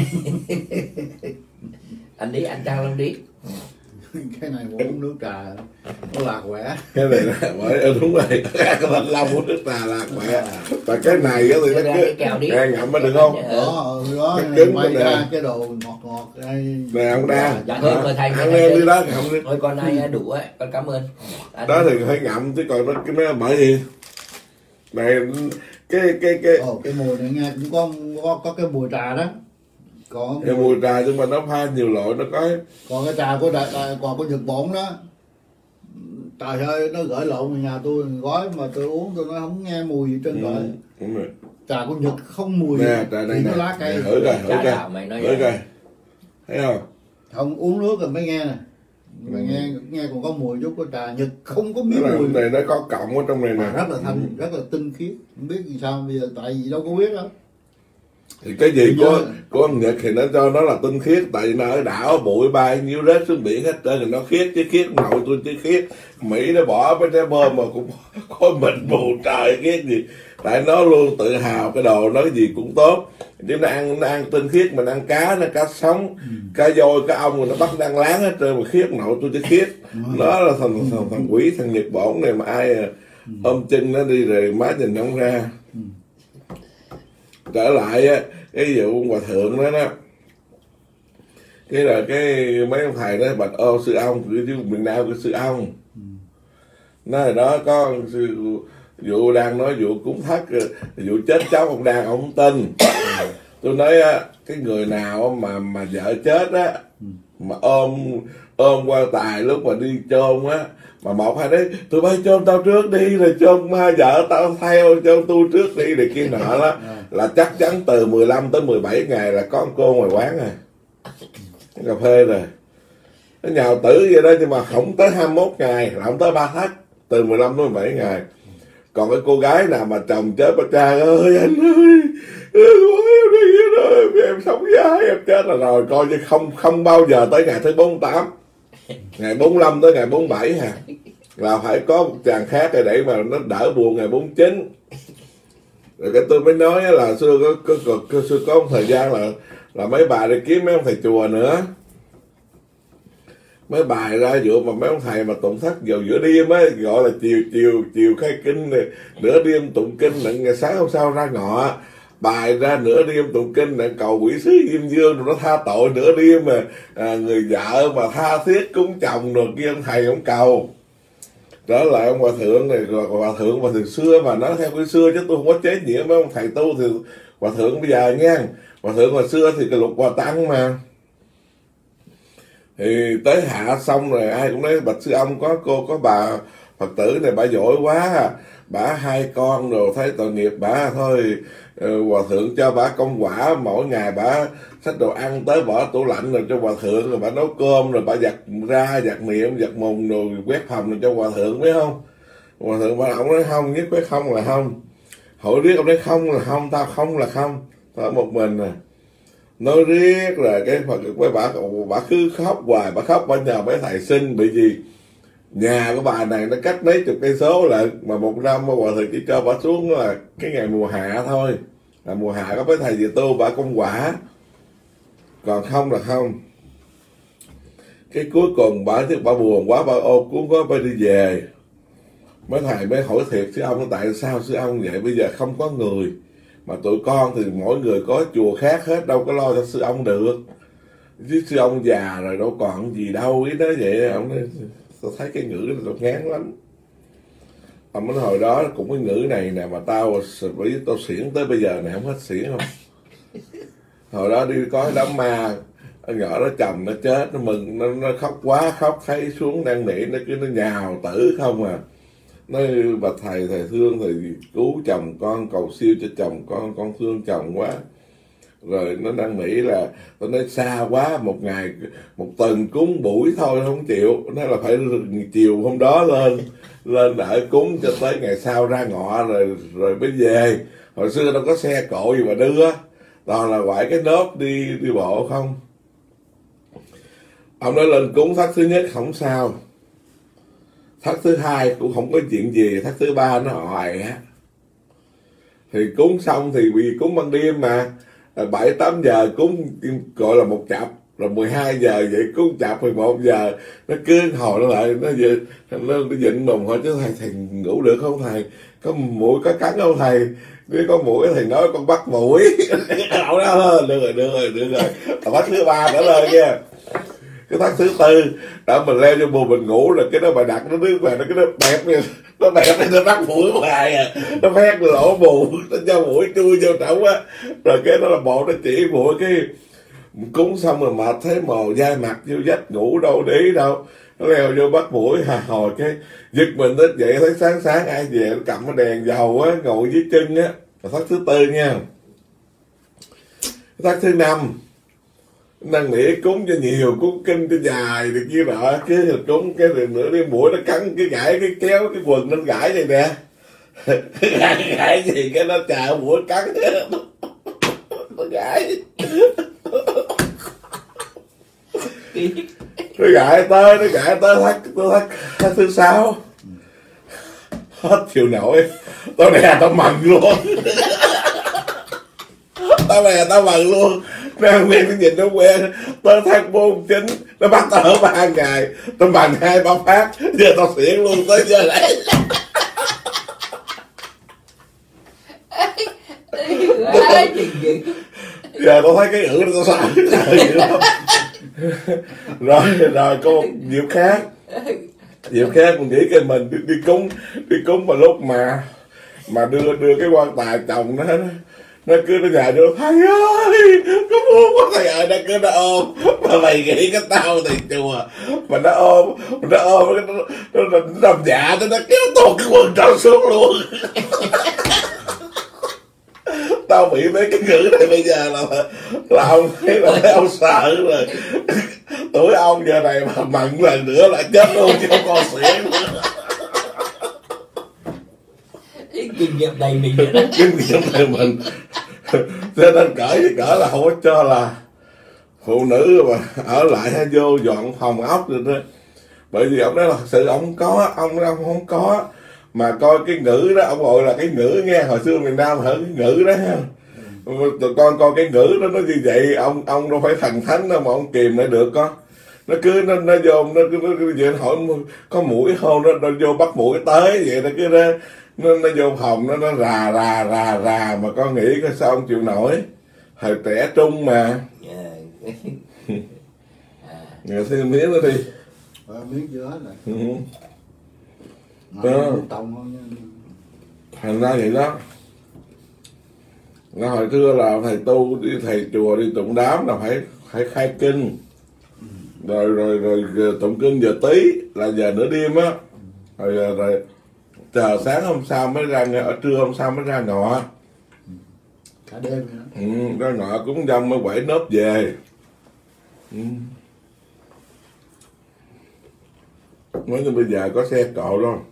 Anh đi anh trao lắm đi. Cái này uống nước trà nó lạc khỏe. Cái này là bởi đúng rồi, cái thanh long uống nước trà lạc khỏe. Và cái này á thì nó cứ nghe ngậm mới được không? Đó, đó này quay ra cái đồ ngọt ngọt đây. Nè ông Đa. Dạ thôi mời thầy. Ăn em đi đó ngậm đi. Thôi con ai đủ ấy, con cảm ơn. Đó thì phải ngậm chứ còn nó nó bởi gì? Này cái cái cái Ồ, cái mùi này nghe cũng có có có cái mùi trà đó. Còn cái mùi trà nhưng mà nó pha nhiều loại nó có. Còn cái trà của đại, đại còn của Nhật Bản đó. Trời ơi, nó gửi lộn về nhà tôi gói mà tôi uống tôi nó không nghe mùi gì trên rồi. Ừ, đúng rồi. Trà của Nhật không mùi. Nè, trà này nè. Lá cây. Thử coi, thử coi. Thử coi. Thấy không? Không uống nước rồi mới nghe nè. Mà ừ. nghe nghe còn có mùi chút của trà Nhật không có miếng mùi. Này nó có cọng ở trong này nè. Rất là thanh, ừ. rất là tinh khiết. Không biết vì sao bây giờ tại vì đâu có biết đâu. Thì cái gì của của ông Nhật thì nó cho nó là tinh khiết, tại vì nó ở đảo bụi bay nhiêu rớt xuống biển hết trơn thì nó khiết chứ khiết nội tôi chứ khiết. Mỹ nó bỏ mấy trái bơm mà cũng có mình bù trời khiết gì, tại nó luôn tự hào cái đồ nó cái gì cũng tốt, chứ nó ăn nó ăn tinh khiết, mình ăn cá nó cá sống, ừ. cá voi cá ong rồi nó bắt đang láng hết trơn mà khiết nội tôi chứ khiết. Ừ. Nó là thằng, thằng thằng quỷ thằng Nhật Bản này mà ai ừ. ôm chân nó đi rồi má nhìn không ra. Ừ. Trở lại á cái vụ hòa thượng đó đó, cái là cái mấy ông thầy đó bạch ô sư ông chứ miền Nam của sư ông, ừ. nói là đó có sư vụ đang nói vụ cúng thất, vụ chết cháu ông đang ông không tin. Tôi nói á, cái người nào mà mà vợ chết á mà ôm ôm quan tài lúc mà đi chôn á, mà một hai đấy tụi bay chôn tao trước đi rồi chôn ma vợ tao theo, chôn tôi trước đi để kia nọ đó, là chắc chắn từ mười lăm tới mười bảy ngày là có con cô ngoài quán rồi, cà phê rồi, nó nhào tử vậy đó, nhưng mà không tới hai mươi mốt ngày, là không tới ba thất, từ mười lăm tới mười bảy ngày. Còn cái cô gái nào mà chồng chết, bà trời ơi anh ơi, em đi rồi em sống với em chết là rồi, coi như không không bao giờ tới ngày thứ bốn mươi tám, ngày bốn mươi lăm tới ngày bốn mươi bảy hả, là phải có một chàng khác để mà nó đỡ buồn ngày bốn mươi chín. Rồi cái tôi mới nói là xưa có, có, có, có xưa có một thời gian là là mấy bà đi kiếm mấy ông thầy chùa nữa, mấy bài ra vụ mà mấy ông thầy mà tụng thất vào giữa đêm ấy, gọi là chiều chiều chiều khai kinh này, nửa đêm tụng kinh là ngày sáng hôm sau ra ngọ, bài ra nửa đêm tụng kinh để cầu quỷ sứ Diêm Dương rồi nó tha tội, nửa đêm mà à, người vợ mà tha thiết cúng chồng rồi kia ông thầy ông cầu. Trở lại ông hòa thượng này, rồi hòa thượng hòa thượng xưa mà nói theo cái xưa chứ tôi không có chế nhiễm mấy ông thầy tu thì hòa thượng bây giờ nha, hòa thượng hồi xưa thì cái luật hòa tăng mà. Thì tới hạ xong rồi ai cũng nói bạch sư ông có cô có bà Phật tử này bà giỏi quá, bà hai con rồi thấy tội nghiệp bà thôi, hòa thượng cho bà công quả, mỗi ngày bà xách đồ ăn tới bỏ tủ lạnh rồi cho hòa thượng, rồi bà nấu cơm rồi bà giặt ra giặt miệng giặt mùng rồi quét phòng rồi cho hòa thượng, biết không? Hòa thượng bà ông nói không, nhất quyết không là không, hỏi riết ông nói không là không, tao không là không, tao một mình à. Nói riết rồi cái Phật với bà, bà cứ khóc hoài, bà khóc bên nhờ mấy thầy xin, bị gì nhà của bà này nó cách mấy chục cây số lận, mà một năm mà hòa thượng chỉ cho bà xuống là cái ngày mùa hạ thôi, là mùa hạ có mấy thầy về tu bà công quả, còn không là không. Cái cuối cùng bà thì bà buồn quá, bà ô cuốn quá bà đi về. Mấy thầy mới hỏi thiệt sư ông tại sao sư ông vậy, bây giờ không có người mà tụi con thì mỗi người có chùa khác hết, đâu có lo cho sư ông được, chứ sư ông già rồi đâu còn gì đâu. Ý nói vậy, ông nói tôi thấy cái ngữ này tôi ngán lắm. Ông nói hồi đó cũng cái ngữ này nè mà tao với tao xiển tới bây giờ này không hết xiển không. Hồi đó đi có đám ma, nhỏ nó chồng nó chết, nó mừng, nó, nó khóc quá khóc, thấy xuống đang nỉ nó cứ nó nhào tử không à. Nói bà thầy thầy thương thầy cứu chồng con, cầu siêu cho chồng con, con thương chồng quá. Rồi nó đang nghĩ là tôi nói xa quá, một ngày một tuần cúng buổi thôi không chịu, nó là phải chiều hôm đó lên lên đợi cúng cho tới ngày sau ra ngọ rồi rồi mới về. Hồi xưa đâu có xe cộ gì mà đưa, toàn là ngoại cái nốt đi đi bộ không. Ông nói lên cúng thất thứ nhất không sao, thất thứ hai cũng không có chuyện gì, thất thứ ba nó hoài á. Thì cúng xong thì vì cúng ban đêm mà, bảy tám giờ cúng gọi là một chập, rồi mười hai giờ vậy cúng chập, mười một giờ nó cứ hồi nó lại nó về nó, nó dịnh mùng hỏi chứ thầy thầy ngủ được không thầy, có mũi có cắn không thầy, nếu có mũi thầy nói con bắt mũi. Đậu đó được rồi được rồi được rồi, bắt thứ ba nữa lên nha. Cái thắt thứ tư đã mình leo vô buồn mình ngủ rồi cái đó bà đặt nó đứng về nó cái nó bẹp nha, nó bẹp lên nó bắt mũi hoài à, nó phét lỗ bù, nó cho mũi chui vô trỏng á, rồi cái đó là bộ nó chỉ mũi. Cái cúng xong rồi mệt thấy mồ dai mặt vô vách ngủ đâu để ý đâu, nó leo vô bắt mũi hà hồi cái giật mình thức dậy thấy sáng sáng ai về nó cầm cái đèn dầu á ngồi dưới chân á. Là thắt thứ tư nha. Thắt thứ năm năng nỉ cúng cho nhiều, cúng kinh cho dài thì kia nọ, cái cúng cái nữa đi mũi nó cắn cái gãi cái kéo cái quần nó gãi vậy nè. gãi, gãi gì cái nó chà mũi cắn nó gãi. Nó gãi tới nó gãi tới thắt tới thắt thứ sáu hết chịu nổi, tao đè tao mần luôn. Tao đè tao mần luôn. Đang quen nó nhìn nó quen, tới tháng bốn chín nó bắt tao ở ba ngày, tao bằng hai ba phát, giờ tao xỉn luôn tới giờ này. Giờ tao thấy cái ngữ nó tao sợ. Rồi rồi có dịp khác, dịp khác mình nghĩ cái mình đi, đi cúng đi cúng mà lúc mà mà đưa đưa cái quan tài chồng nó nó cứ nó nhà vô thầy ơi có mua có thầy ơi nó cứ nó ôm mà mày nghĩ cái tao thì chùa mà nó ôm nó ôm nó nó, nó, nó nằm dạ nó kéo tuột cái quần tròn xuống luôn. Tao bị mấy cái ngữ này bây giờ là là ông thấy là thấy ông sợ rồi. Tuổi ông giờ này mà mặn lần nữa là chết luôn chứ không còn xỉa nữa. Kinh nghiệm đầy mình rồi đó. Kinh nghiệm đầy mình. Cho nên cỡ thì cỡ là không có cho là phụ nữ mà ở lại hay vô dọn phòng ốc rồi đó. Bởi vì ông nói là thật sự ông không có, ông ông không có. Mà coi cái ngữ đó, ông gọi là cái ngữ nghe, hồi xưa miền Nam hả, cái ngữ đó ha. Tụi con coi cái ngữ đó nó như vậy, ông ông đâu phải thần thánh đâu mà ông kìm lại được con. Nó cứ nó nó vô nó cứ nó, nó, nó, nó hỏi có mũi không, nó, nó vô bắt mũi tới vậy nó cứ nó nó, nó vô phòng nó nó rà rà rà rà mà con nghĩ coi sao ông chịu nổi. Thời trẻ trung mà. Người xin miếng nó đi. Ờ, miếng chưa hết rồi. Ừ. Đó. Tông thôi nha. Thành ra vậy đó. Nó hồi xưa là thầy tu đi thầy chùa đi tụng đám là phải phải khai kinh. Rồi rồi rồi, rồi tụng kinh giờ tí là giờ nửa đêm á. Rồi, rồi, rồi chờ sáng hôm sau mới ra, ở trưa hôm sau mới ra ngọ. Cả đêm vậy đó. Ừ, ra ngọ cúng dông mới quẩy nớp về. Ừ. Nói như bây giờ có xe cộ đâu.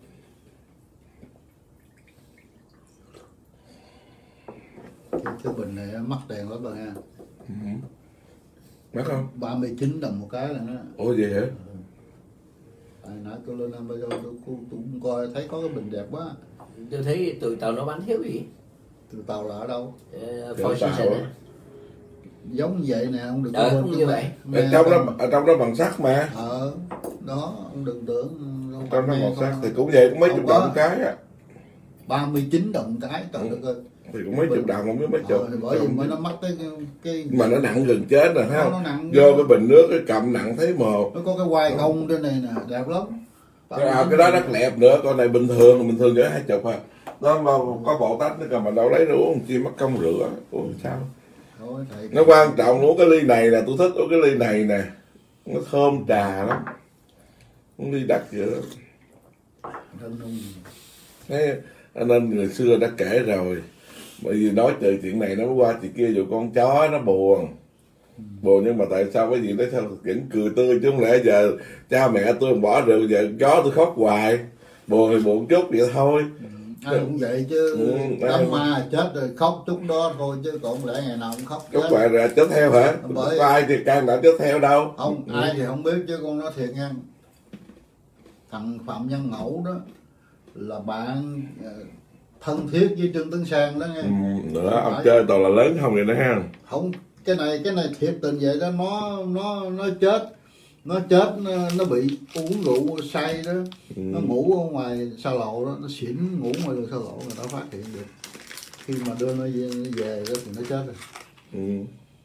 Cái bình này mắc tiền lắm bà nha. Ừ. Mắc không? ba mươi chín đồng một cái là nó. Ủa vậy hả? Tại nãy tôi lên Nam Bây giờ tôi, tôi cũng coi thấy có cái bình đẹp quá. Tôi thấy tụi tàu nó bán thiếu gì? Từ tàu là ở đâu? Uh, Four Seasons á. Giống như vậy nè, ông đừng Ờ, có cũng như vậy. Ở trong đó, ở trong đó bằng sắt mà. Ờ, đó, ông đừng tưởng. Trong đó bằng sắt thì cũng vậy, cũng mấy chục đồng một cái á. ba mươi chín đồng một cái, trời đất ơi. Thì cũng mấy chục đồng, không biết mấy chục. Ờ, bởi vì mới nó mắc tới cái, cái... Mà nó nặng gần chết rồi, thấy nó, không? nó nặng Vô cái bình nước, cái cầm nặng thấy mồ. nó có cái quai công trên này nè, đẹp lắm. Cái, à, cái đó đắt lẹp nữa, con này bình thường, bình thường chở hai chục à. Nó mà có bộ tách nữa mà đâu lấy được uống chi mất công rửa, uống sao? Thôi, thầy... Nó quan trọng uống cái ly này nè, tôi thích uống cái ly này nè. Nó thơm trà lắm. Uống ly đắt vậy đó. Thế nên người xưa đã kể rồi. Bởi vì nói từ chuyện này nó qua chuyện kia, dù con chó nó buồn. Buồn nhưng mà tại sao cái gì đó sao vẫn cười tươi, chứ không lẽ giờ cha mẹ tôi bỏ rượu giờ chó tôi khóc hoài. Buồn thì buồn chút vậy thôi. Ai cũng vậy chứ. Ừ, đám ma chết rồi khóc chút đó thôi chứ còn lẽ ngày nào cũng khóc. Khóc hoài rồi chết theo hả? Bởi... Có ai thì can đảm chết theo đâu. Không, ừ. Ai thì không biết chứ con nói thiệt nha. Thằng Phạm Nhân Ngẫu đó là bạn thân thiết với Trương Tấn Sang đó nghe. Ừ, nữa ông phải... chơi toàn là lớn không vậy đó ha. Không, cái này cái này thiệt tình vậy đó, nó nó nó chết nó chết nó, nó bị uống rượu say đó. Ừ. Nó ngủ ở ngoài xa lộ đó, nó xỉn ngủ ngoài đường xa lộ, người ta phát hiện được. Khi mà đưa nó về, nó về đó thì nó chết rồi. Ừ.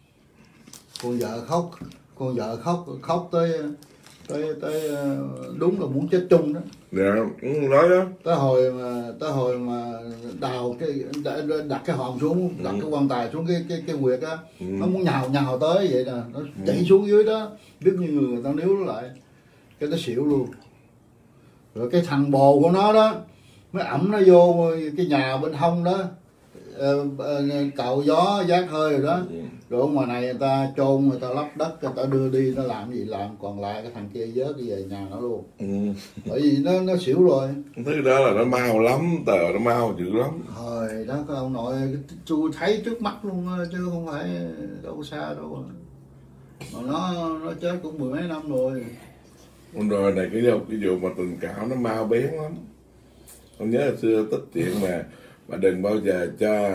Con vợ khóc, con vợ khóc khóc tới tới tới đúng là muốn chết chung đó. Dạ, nói đó. Tới hồi mà tới hồi mà đào cái đặt cái hòm xuống, đặt ừ. cái quan tài xuống cái cái cái quyệt á, ừ. nó muốn nhào nhào tới vậy nè, nó chạy ừ. xuống dưới đó, biết như người, người ta níu nó lại, cái nó xỉu luôn. Rồi cái thằng bồ của nó đó mới ẩm nó vô cái nhà bên hông đó, cạo gió giác hơi rồi đó. Ừ. Rồi ở ngoài này người ta chôn, người ta lấp đất, người ta đưa đi, nó làm gì làm, còn lại cái thằng kia vớt đi về nhà nó luôn. Ừ. Bởi vì nó nó xỉu rồi. Thứ đó là nó mau lắm, tờ nó mau dữ lắm. Hồi đó các ông nội tôi thấy trước mắt luôn chứ không phải đâu xa đâu. Mà nó nó chết cũng mười mấy năm rồi. Con rồi này cái vụ cái vụ mà tình cảm nó mau bén lắm. Con nhớ hồi xưa tích chuyện mà mà đừng bao giờ cho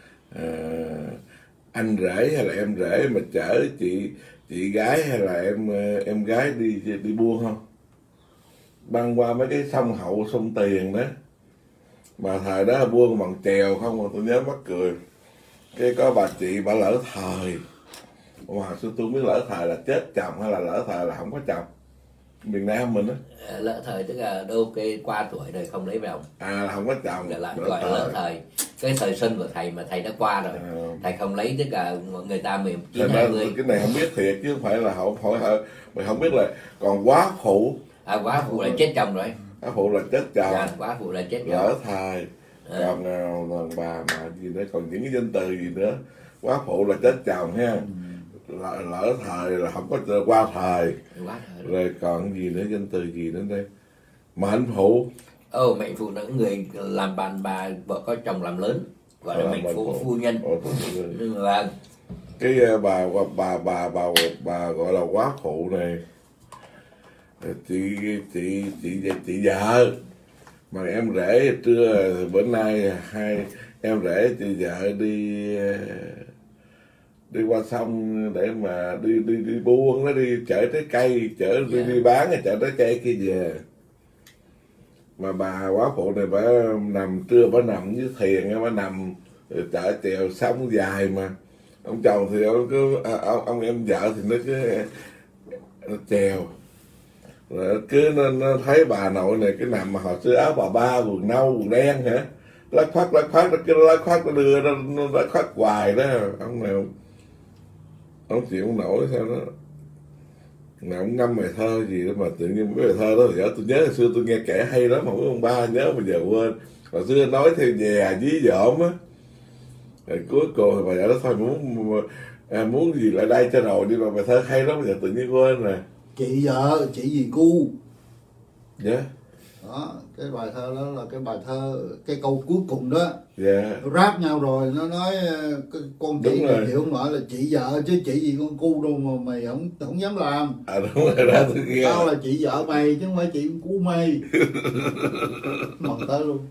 uh, anh rể hay là em rể mà chở chị chị gái hay là em em gái đi đi buôn không, băng qua mấy cái sông Hậu sông Tiền đó, mà thời đó buôn bằng chèo không mà tôi nhớ mắc cười. Cái có bà chị bà lỡ thời, mà hồi xưa tôi biết lỡ thời là chết chồng hay là lỡ thời là không có chồng, miền Nam mình á. Lỡ thời tức là ok qua tuổi rồi không lấy vòng. À là không có chồng. Là lại gọi lỡ thời. Cái thời xuân của thầy mà thầy đã qua rồi. À. Thầy không lấy tức là người ta mười chín hai mươi. Cái này không biết thiệt chứ không phải là họ hỏi mình không biết là còn quá phụ. À quá phụ là chết chồng rồi. Quá phụ là chết chồng. Dạ, quá phụ là chết chồng. Lỡ thời. À. Còn đàn bà mà gì nữa, còn những cái danh từ gì nữa. Quá phụ là chết chồng ha. Lỡ, lỡ thời là không có qua thời. Quá thời. Rồi còn gì nữa, danh từ gì nữa đây? Mệnh phụ. Ồ, mệnh phụ là người làm bạn bà vợ có chồng làm lớn, gọi là mệnh phụ, phu nhân. Vâng. Cái bà bà bà bà bà, bà gọi là quá phụ này, chị chị chị chị vợ mà em rể trưa bữa nay hai em rể chị vợ đi đi qua sông để mà đi đi đi buôn, nó đi chở trái cây, chở đi, yeah. đi bán chở trái cây kia về. Mà bà quá phụ này bà nằm trưa bà nằm với thuyền, bà nằm chở chèo sông dài mà ông chồng thì ông cứ ông, ông em vợ thì nó cứ nó chèo rồi cứ nó, nó thấy bà nội này cái nằm mà họ xưa áo bà ba quần nâu quần đen hả, lắc khoát lắc khoát nó cứ lắc khoát nó đưa nó, nó lắc khoát hoài đó. Ông nào ông chịu không nổi sao đó. Mà ông ngâm bài thơ gì đó mà tự nhiên cái bài thơ đó thì tôi nhớ hồi xưa tôi nghe kể hay lắm mà ông ba nhớ mà giờ quên. Hồi xưa nói theo về dí dỏm á, rồi cuối cùng bà vợ đó thôi muốn à, muốn gì lại đây cho rồi đi, mà bài thơ hay lắm mà giờ tự nhiên quên rồi. Chị vợ chị gì cu. Dạ. Yeah. Đó, cái bài thơ đó là cái bài thơ cái câu cuối cùng đó. Dạ. Yeah. Ráp nhau rồi nó nói con chị mày hiểu không, gọi là chị vợ chứ chị gì con cu đâu mà mày không không dám làm. À đúng rồi đó tôi nghe. Tao là chị vợ mày chứ không phải chị cu mày. Mần tới luôn.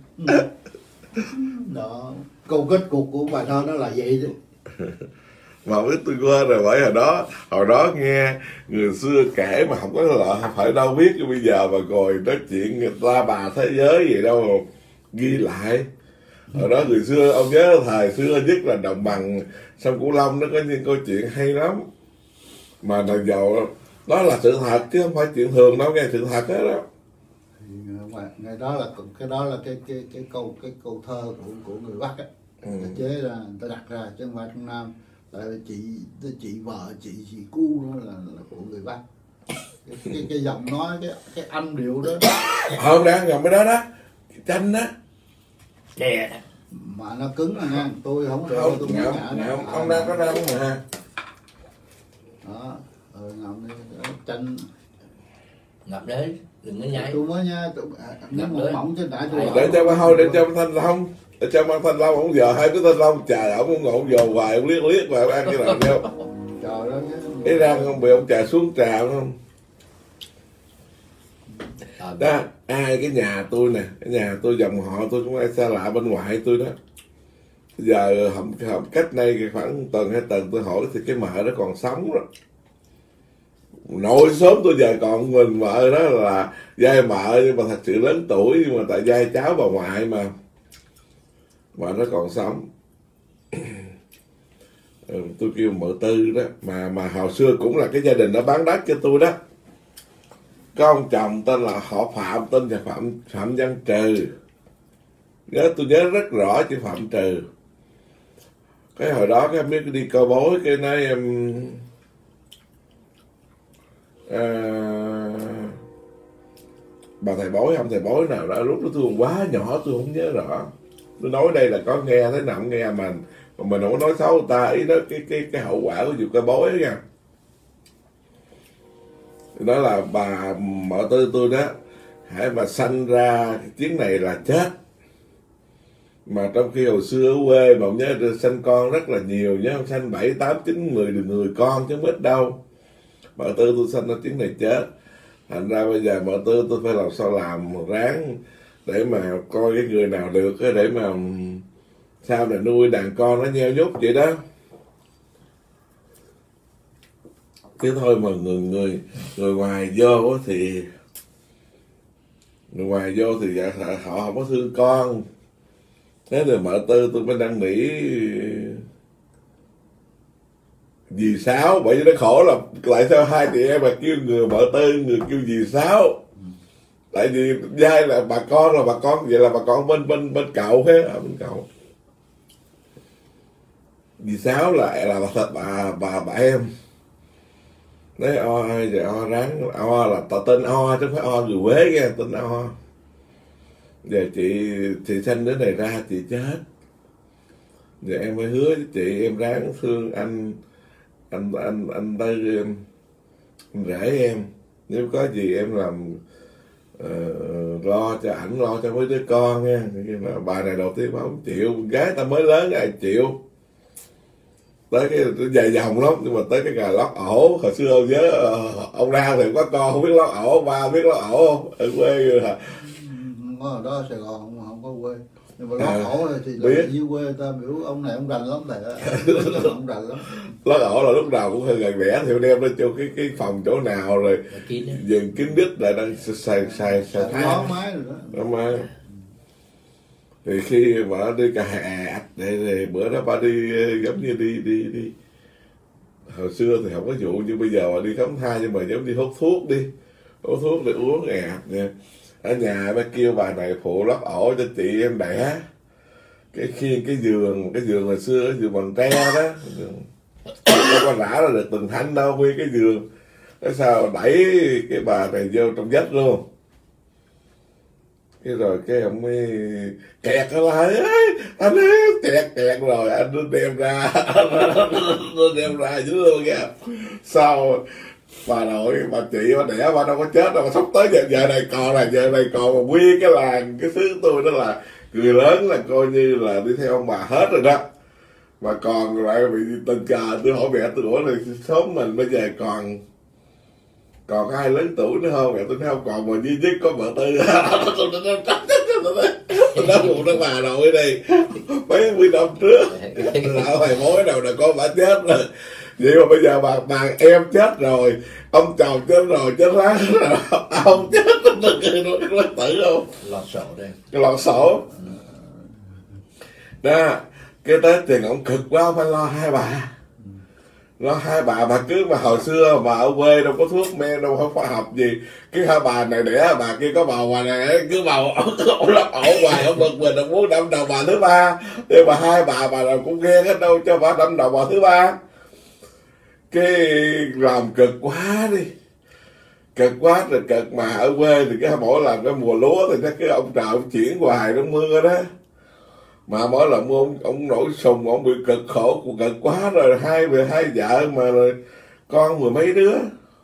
Đó, câu kết cục của bài thơ đó là vậy đó. Mà biết tôi quên rồi, bởi hồi đó hồi đó nghe người xưa kể mà không có là phải đâu biết, bây giờ mà ngồi nói chuyện người ta bà thế giới gì đâu mà ghi lại. Hồi đó người xưa ông nhớ thời xưa nhất là đồng bằng sông Cửu Long nó có những câu chuyện hay lắm mà là giàu, đó là sự thật chứ không phải chuyện thường đâu, nghe sự thật hết đó. Ngày đó là cái đó là cái cái cái câu cái câu thơ của của người Bắc á, ừ. Chế ra người ta đặt ra chứ không phải trong Nam. Tại vì chị chị vợ chị chị cu đó là, là của người Bắc. Cái cái, cái giọng nói cái cái âm điệu đó. Không đang gần cái đó đó, tranh đó. Đè mà nó cứng rồi nha, tôi không được, không, tôi ngậm, ngậm, ngậm, ông đang có răng mà. Đó, rồi ngậm đi, tranh. Ngậm đấy, đừng có nhảy. Tôi mới nha, tôi ngậm mỏng mỏng trên đại tôi. Để cho thôi, để cho Thanh Long, để cho mang Thanh Long ông giờ hai cái Thanh Long trời ổng ông ngộ giờ hoài ông liếc liếc vào ăn cái nào nhau. Trời ơi, cái răng không bị ông trà xuống trà không? Đó, ai cái nhà tôi nè, cái nhà tôi dòng họ tôi cũng ai xa lạ bên ngoài tôi đó. Giờ không, không cách nay khoảng tuần hai tuần tôi hỏi thì cái mợ đó còn sống đó. Nội sớm tôi giờ còn mình vợ đó là giai mợ nhưng mà thật sự lớn tuổi, nhưng mà tại giai cháu bà ngoại mà mà nó còn sống. Ừ, tôi kêu mợ Tư đó mà mà hồi xưa cũng là cái gia đình đã bán đất cho tôi đó. Có ông chồng tên là họ Phạm, tên là Phạm Phạm Văn Trừ, nhớ tôi nhớ rất rõ chữ Phạm Trừ. Cái hồi đó cái biết đi coi bói cái nói em à, bà thầy bói không thầy bói nào đó, lúc đó tôi còn quá nhỏ tôi không nhớ rõ. Tôi nói đây là có nghe thế nào không nghe mà mà mình không có nói xấu người ta, ý đó cái cái cái hậu quả của việc coi bói đó nha. Đó là bà mợ Tư tôi đó, hãy mà sanh ra chuyến này là chết. Mà trong khi hồi xưa ở quê mà ông nhớ sanh con rất là nhiều nhớ, ông sanh bảy tám chín mười người con chứ không ít đâu. Mợ Tư tôi sanh ra chuyến này chết, thành ra bây giờ mợ Tư tôi phải làm sao làm ráng để mà coi cái người nào được để mà sao để nuôi đàn con nó nheo nhút vậy đó. Thế thôi mà người người người ngoài vô thì người ngoài vô thì họ không có thương con. Thế rồi mợ Tư tôi mới năn nỉ dì Sáu, bởi vì nó khổ là lại sao hai chị em mà kêu người vợ Tư, người kêu dì Sáu. Tại vì giai là bà con, là bà con vậy là bà con bên bên bên cậu hết, ở bên cậu. Dì Sáu là là bà bà bà, bà em. Đấy, o giờ o ráng, o là tao tên O chứ không phải O người Quế nghe, tên O. Giờ chị chị sanh đứa này ra chị chết. Giờ em mới hứa với chị em ráng thương anh anh anh anh Tư, em, anh rể em, nếu có gì em làm uh, lo cho ảnh, lo cho mấy đứa con nha. Mà bà này đầu tiên bà không chịu, gái ta mới lớn ai chịu. Tới cái dài dòng lắm, nhưng mà tới cái gà lót ổ, hồi xưa ông nhớ ông Đao thì có con không biết lót ổ, ba biết lót ổ không? Ở quê rồi hả? Ở đó Sài Gòn không, không có quê. Nhưng mà lót À, ổ thì là dưới quê ta biểu ông này ông rành lắm thầy á. Ông rành lắm. Lót ổ là lúc nào cũng hơi gần đẻ, thì đem lên cho cái cái phòng chỗ nào rồi dừng kín đít là đang xài xài xài thang. Gió máy rồi đó. Đó máy. Thì khi mà đi cà hè để, để bữa đó bà đi giống như đi đi đi hồi xưa thì không có vụ như bây giờ mà đi khám thai, nhưng mà giống đi hút thuốc đi hút thuốc để uống ẹt nha. Ở nhà bà kêu bà này phụ lót ổ cho chị em đẻ, cái khiên cái giường, cái giường hồi xưa giường bằng tre đó, không có rã ra được từng thanh đâu, nguyên cái giường. Cái sao đẩy cái bà này vô trong vách luôn. Cái rồi cái ông mới kẹt nó lại, anh ấy kẹt kẹt rồi anh nó đem ra nó đem ra dữ luôn kìa. Sau bà nội bà chị bà đẻ bà đâu có chết đâu, mà sắp tới giờ, giờ này còn là giờ này còn mà nguyên cái làng cái xứ tôi đó là người lớn là coi như là đi theo ông bà hết rồi đó, mà còn lại bị tình cờ. Tôi hỏi mẹ tôi ủa này sớm mình bây giờ còn còn ai lớn tuổi nữa không? Mẹ tôi nói không còn, mà duy nhất có vợ Tư. Tôi nói một đứa bà nội đi mấy mươi năm trước lão thầy mối đâu là con bà chết rồi, vậy mà bây giờ bà bà em chết rồi, ông chồng chết rồi, chết láng rồi, ông chết nó nó tử không? Lọt sổ đây, cái lọt sổ đó. Cái Tết tiền ông cực quá, phải lo hai bà, lo hai bà. Mà cứ mà hồi xưa mà ở quê đâu có thuốc men đâu, không khoa học gì, cái hai bà này đẻ bà kia có bầu, bà này cứ bầu ông lắp ổ hoài, ông bực mình, ông muốn đâm đầu bà thứ ba. Nhưng mà hai bà bà nào cũng ghen hết đâu cho bà đâm đầu bà thứ ba. Cái làm cực quá đi, cực quá rồi cực. Mà ở quê thì cái mỗi lần cái mùa lúa thì cái ông trời ông chuyển hoài nó mưa đó, mà mỗi lần mưa ông, ông nổi sùng, ông bị cực khổ, cực quá rồi. Hai về hai vợ mà rồi con mười mấy đứa,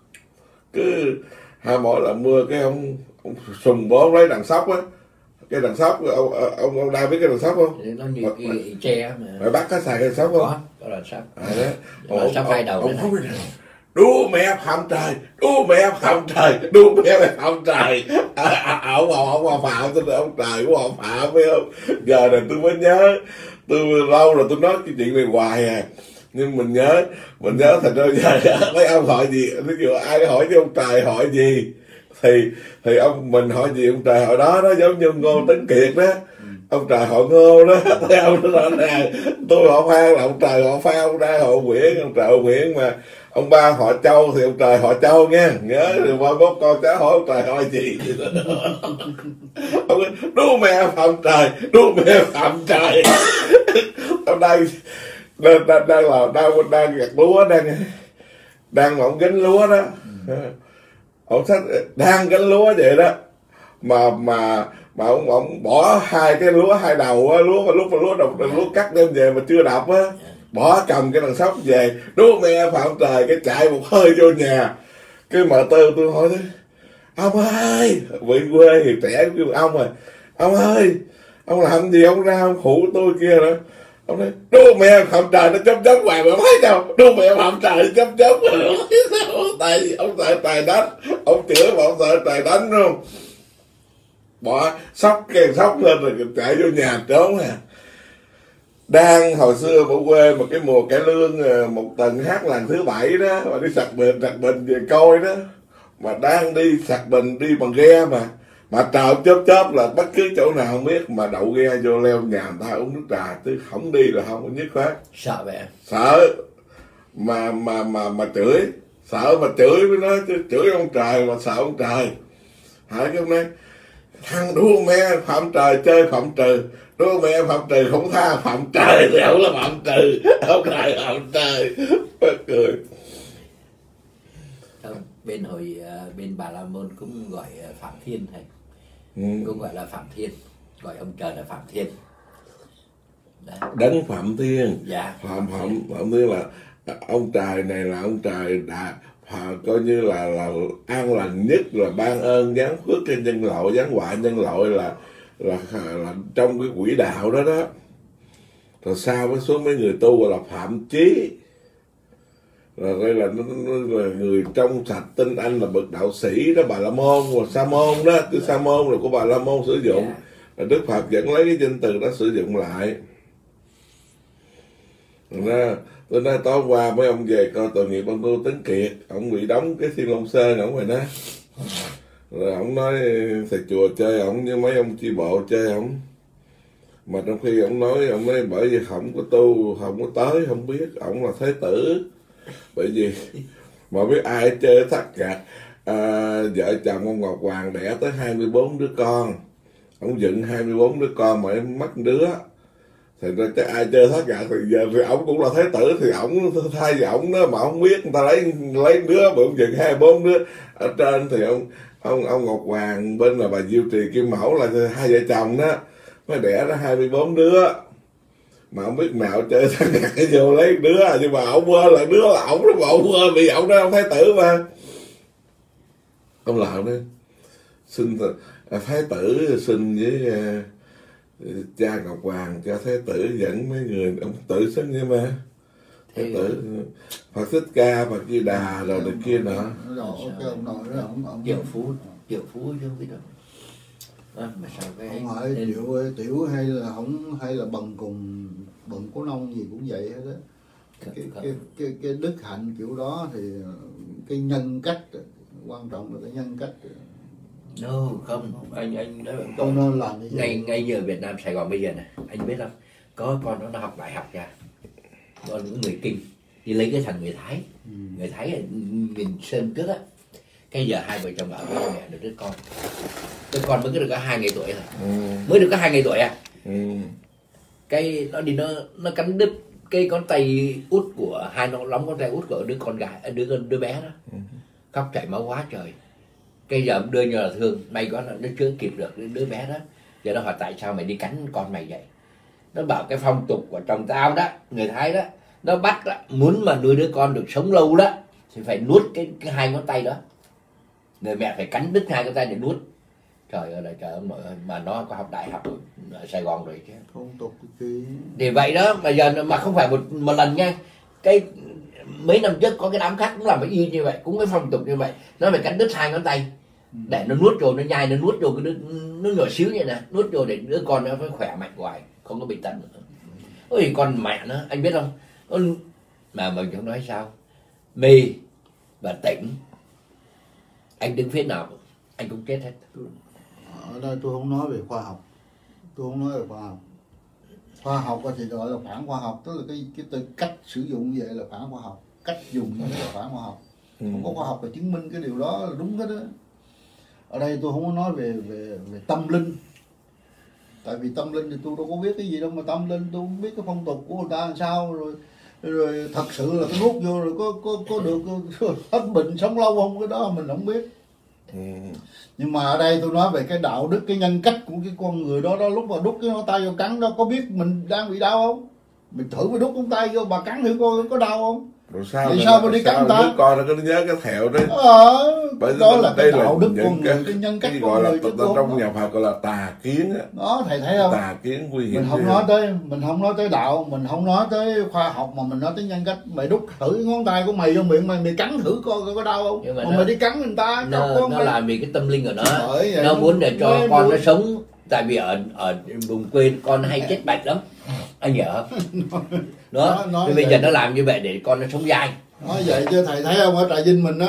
cứ hai mỗi lần mưa cái ông, ông sùng bố lấy đằng sóc á, cái đằng sóc ông ông ông đang biết cái đằng sóc không? Nó như cái tre mà mày bắt có xài cái đằng sóc không? Có, có đằng sóc. À, đó. Đằng sóc hai đầu ông không biết đu mẹ phạm trời, đu mẹ phạm trời, đu mẹ phạm trời. Ông ông ông phạm tôi ông trời của ông phạm, phải không? Giờ này tôi mới nhớ, tôi lâu rồi tôi nói cái chuyện này hoài à, nhưng mình nhớ mình nhớ thành ra giờ mấy ông hỏi gì, ví dụ ai hỏi với ông trời hỏi gì thì thì ông mình hỏi gì ông trời hỏi đó. Đó giống như Ngô Tấn Kiệt đó, ông trời họ Ngô đó, thấy ông nó rõ ràng. Tôi họ Phan là ông trời họ Phan, ông ra họ Nguyễn, ông trời họ Nguyễn. Mà ông ba họ Châu thì ông trời họ Châu nha, nhớ rồi qua bố con cháu hỏi ông trời hỏi gì. Ông nói đu mẹ phạm trời, đu mẹ phạm trời. Ông đang đang đang đang là đang đang gặt lúa, đang đang ông gánh lúa đó, ông sách đang gánh lúa vậy đó, mà mà mà ông ông bỏ hai cái lúa hai đầu á, lúa mà lúc mà lúa đầu lúa cắt đem về mà chưa đập á, bỏ cầm cái đằng sóc về, đu mẹ phạm trời, cái chạy một hơi vô nhà. Cái mợ Tư tôi hỏi thế, ông ơi, vị quê thì trẻ kêu ông rồi, ông ơi ông làm gì ông ra ông phụ tôi kia nữa. Ông nói đu mẹ phạm trời, nó chấm chấm hoài mà thấy đâu, đu mẹ phạm trời chấm chấm. Tại vì ông sợ trời đánh, ông chữa mà ông sợ trời đánh đúng không? Bỏ sóc cái sóc lên rồi chạy vô nhà trốn à. Đang hồi xưa ở quê một cái mùa cải lương một tầng hát lần thứ bảy đó, mà đi sạc bình sạc bình về coi đó, mà đang đi sạc bình đi bằng ghe mà mà trời chớp chớp là bất cứ chỗ nào không biết, mà đậu ghe vô leo nhà người ta uống nước trà, chứ không đi là không có nhất khoát. Sợ vậy? Sợ. mà mà mà mà chửi, sợ mà chửi với nó, chứ chửi ông trời mà sợ ông trời. Hỏi cái ông nói thằng đua mẹ phạm trời chơi phạm trừ, đua mẹ phạm trừ không tha phạm trời thì ông là phạm trừ, ông trời phạm trời. Bất cười. Bên hồi bên Bà La Môn cũng gọi Phạm Thiên thầy, ừ. cũng gọi là Phạm Thiên, gọi ông trời là Phạm Thiên. Đấy. Đấng Phạm Thiên. Dạ. Phạm Phạm Phạm Thiên là ông trời này là ông trời đã coi như là là an lành nhất, là ban ơn giáng phước cho nhân loại, giáng họa nhân loại, là là, là, là trong cái quỹ đạo đó đó. Rồi sau mới xuống mấy người tu gọi là Phạm Chí. Rồi đây là, nó, nó, là người trong sạch tinh anh, là bậc đạo sĩ đó, Bà La Môn và Sa Môn đó, từ Sa Môn là của Bà La Môn sử dụng. Là Đức Phật vẫn lấy cái danh từ đó sử dụng lại. Rồi tôi nói tối qua mấy ông về coi tội nghiệp ông Tu Tấn Kiệt, ông bị đóng cái Thiên Long Sơn ổng rồi đó. Rồi ổng nói thầy chùa chơi ổng với mấy ông chi bộ chơi ổng. Mà trong khi ổng nói, ổng nói bởi vì không có tu, không có tới, không biết, ổng là Thế Tử. Bởi vì mà biết ai chơi thắt gạt, à, vợ chồng ông Ngọc Hoàng đẻ tới hai mươi bốn đứa con, ông dựng hai mươi bốn đứa con mà em mất đứa, thì ra chắc ai chơi thắt gạt thì giờ thì ổng cũng là Thế Tử, thì ổng thay vì ổng đó mà ông biết người ta lấy lấy đứa mà ông dựng hai mươi bốn đứa ở trên, thì ông ông ông Ngọc Hoàng bên là bà Diệu Trì Kim Mẫu là hai vợ chồng đó mới đẻ ra hai mươi bốn đứa. Mà không biết nào chơi thằng gạt cái vô lấy đứa, nhưng mà ổng quên là đứa là ổng đó, mà ổng quên vì ổng đó ông Thái Tử mà. Ông Lạo đó xin Thái Tử xin với uh, cha Ngọc Hoàng cho Thái Tử dẫn mấy người, ông tự xưng như mà Thái Tử Phật Thích Ca, Phật Di Đà rồi này kia nọ. Triệu Phú, Triệu Phú chứ không biết đâu. À, mà sao cái không hỏi nên... Triệu Tiểu hay là không, hay là bằng cùng bận của nông gì cũng vậy hết đó. Cái, cái, cái, cái đức hạnh kiểu đó thì cái nhân cách quan trọng là cái nhân cách. No, không, anh anh đó không nên làm như vậy. Ngay ngay giờ Việt Nam Sài Gòn bây giờ này, anh biết không? Có con nó học đại học ra, con những người Kinh đi lấy cái thằng người Thái, ừ. người Thái ở miền Sơn trước á. Cái giờ hai vợ chồng ở với mẹ được đứa con, đứa con mới được có hai ngày tuổi thôi, ừ. mới được có hai ngày tuổi à. Ừ. Cái nó đi nó nó cắn đứt cái con tay út của hai nó lóng con tay út của đứa con gái, đứa đứa bé đó, ừ. khóc chảy máu quá trời. Cái giờ đưa nhờ là thương, may có là nó chưa kịp được đứa bé đó. Giờ nó hỏi tại sao mày đi cắn con mày vậy? Nó bảo cái phong tục của chồng tao đó, người Thái đó, nó bắt đó, muốn mà nuôi đứa con được sống lâu đó thì phải nuốt cái, cái hai ngón tay đó. Người mẹ phải cắn đứt hai ngón tay để nuốt. Trời ơi là trời ơi, mà nó có học đại học ở Sài Gòn rồi chứ. Phong tục cái... Thì vậy đó, mà giờ mà không phải một một lần nha. Cái mấy năm trước có cái đám khác cũng làm cái y như vậy, cũng cái phong tục như vậy, nó phải cắn đứt hai ngón tay để nó nuốt vô, nó nhai, nó nuốt vô cái đứa, nó nhỏ xíu như này, nuốt vô để đứa con nó phải khỏe mạnh hoài, không có bị tật nữa. Ôi con mẹ nó, anh biết không? Mà mình không nói sao, mì và Tỉnh, anh đứng phía nào anh cũng chết hết. Ở đây tôi không nói về khoa học, tôi không nói về khoa học. Khoa học thì gọi là phản khoa học, tức là cái cái từ cách sử dụng như vậy là phản khoa học, cách dùng như vậy là phản khoa học. Ừ. Không có khoa học để chứng minh cái điều đó là đúng hết đó. Ở đây tôi không có nói về về về tâm linh, tại vì tâm linh thì tôi đâu có biết cái gì đâu mà tâm linh, tôi không biết cái phong tục của người ta làm sao, rồi rồi thật sự là cái nuốt vô rồi có có có được hết bệnh sống lâu không, cái đó mình không biết. Ừ. Nhưng mà ở đây tôi nói về cái đạo đức, cái nhân cách của cái con người đó đó, lúc mà đút cái tay vô cắn đó, có biết mình đang bị đau không? Mình thử với đút con tay vô bà cắn thử coi có đau không? Rồi sao vậy sao mà đi cắn ta? Con nó có nhớ cái thẹo đấy. Ờ, đó là cái đạo đức con người, cái nhân cách con người. Trong nhà Phật gọi là tà kiến á. Đó thầy thấy không? Tà kiến nguy hiểm. Mình không nói tới, mình không nói tới đạo, mình không nói tới khoa học, mà mình nói tới nhân cách. Mày đút thử ngón tay của mày vô miệng mày, mày cắn thử coi có đau không? Nhưng mà, mà nó, mày đi cắn người ta, nó, con nó mày... là vì cái tâm linh của nó. Nó muốn để cho con muốn... nó sống. Tại vì ở ở vùng quê con hay chết bạch lắm, anh nhớ không? Đó, thì bây giờ nó làm như vậy để con nó sống dai. Nói vậy chứ thầy thấy không, ở Trà Vinh mình á,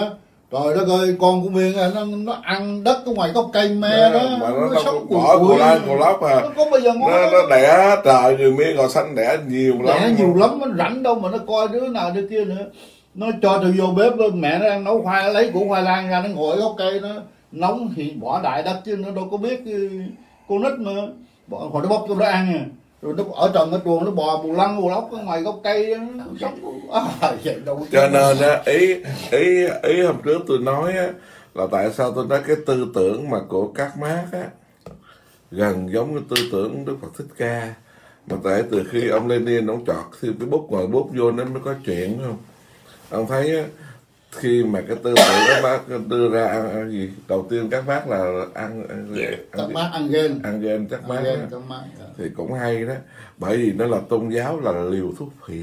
Trời đất ơi, con của Miên nó nó ăn đất ở ngoài gốc cây me đó, mà nó, nó nó sống bỏ củ lan củ lóc à, nó có bao giờ ngon. nó, nó đẻ trời, người Miên Gò Xanh đẻ nhiều lắm, đẻ nhiều lắm, nó rảnh đâu mà nó coi đứa nào đứa kia nữa. Nó cho tôi vô bếp, mẹ nó đang nấu khoai, lấy củ khoai lang ra, nó ngồi ở gốc cây nó nóng thì bỏ đại đất chứ nó đâu có biết con nít mà, bỏ hồi nó bóc cho nó ăn à. Rồi nó ở trần ở chuồng nó bò bù lăng bù lóc ở ngoài gốc cây nó sống à, đâu. Cho nên á, ý ý ý hôm trước tôi nói á, là tại sao tôi nói cái tư tưởng mà của các Mác á gần giống như tư tưởng Đức Phật Thích Ca, mà tại từ khi ông Lenin ông chọt thì cái bút ngồi bút vô nó mới có chuyện, phải không? Ông thấy á, khi mà cái tư tưởng các Mác đưa ra ăn, ăn gì đầu tiên các Mác là ăn, ăn, ăn các Mác ăn ghen, ăn ghen các Mác thì cũng hay đó, bởi vì nó là tôn giáo, là liều thuốc phiện.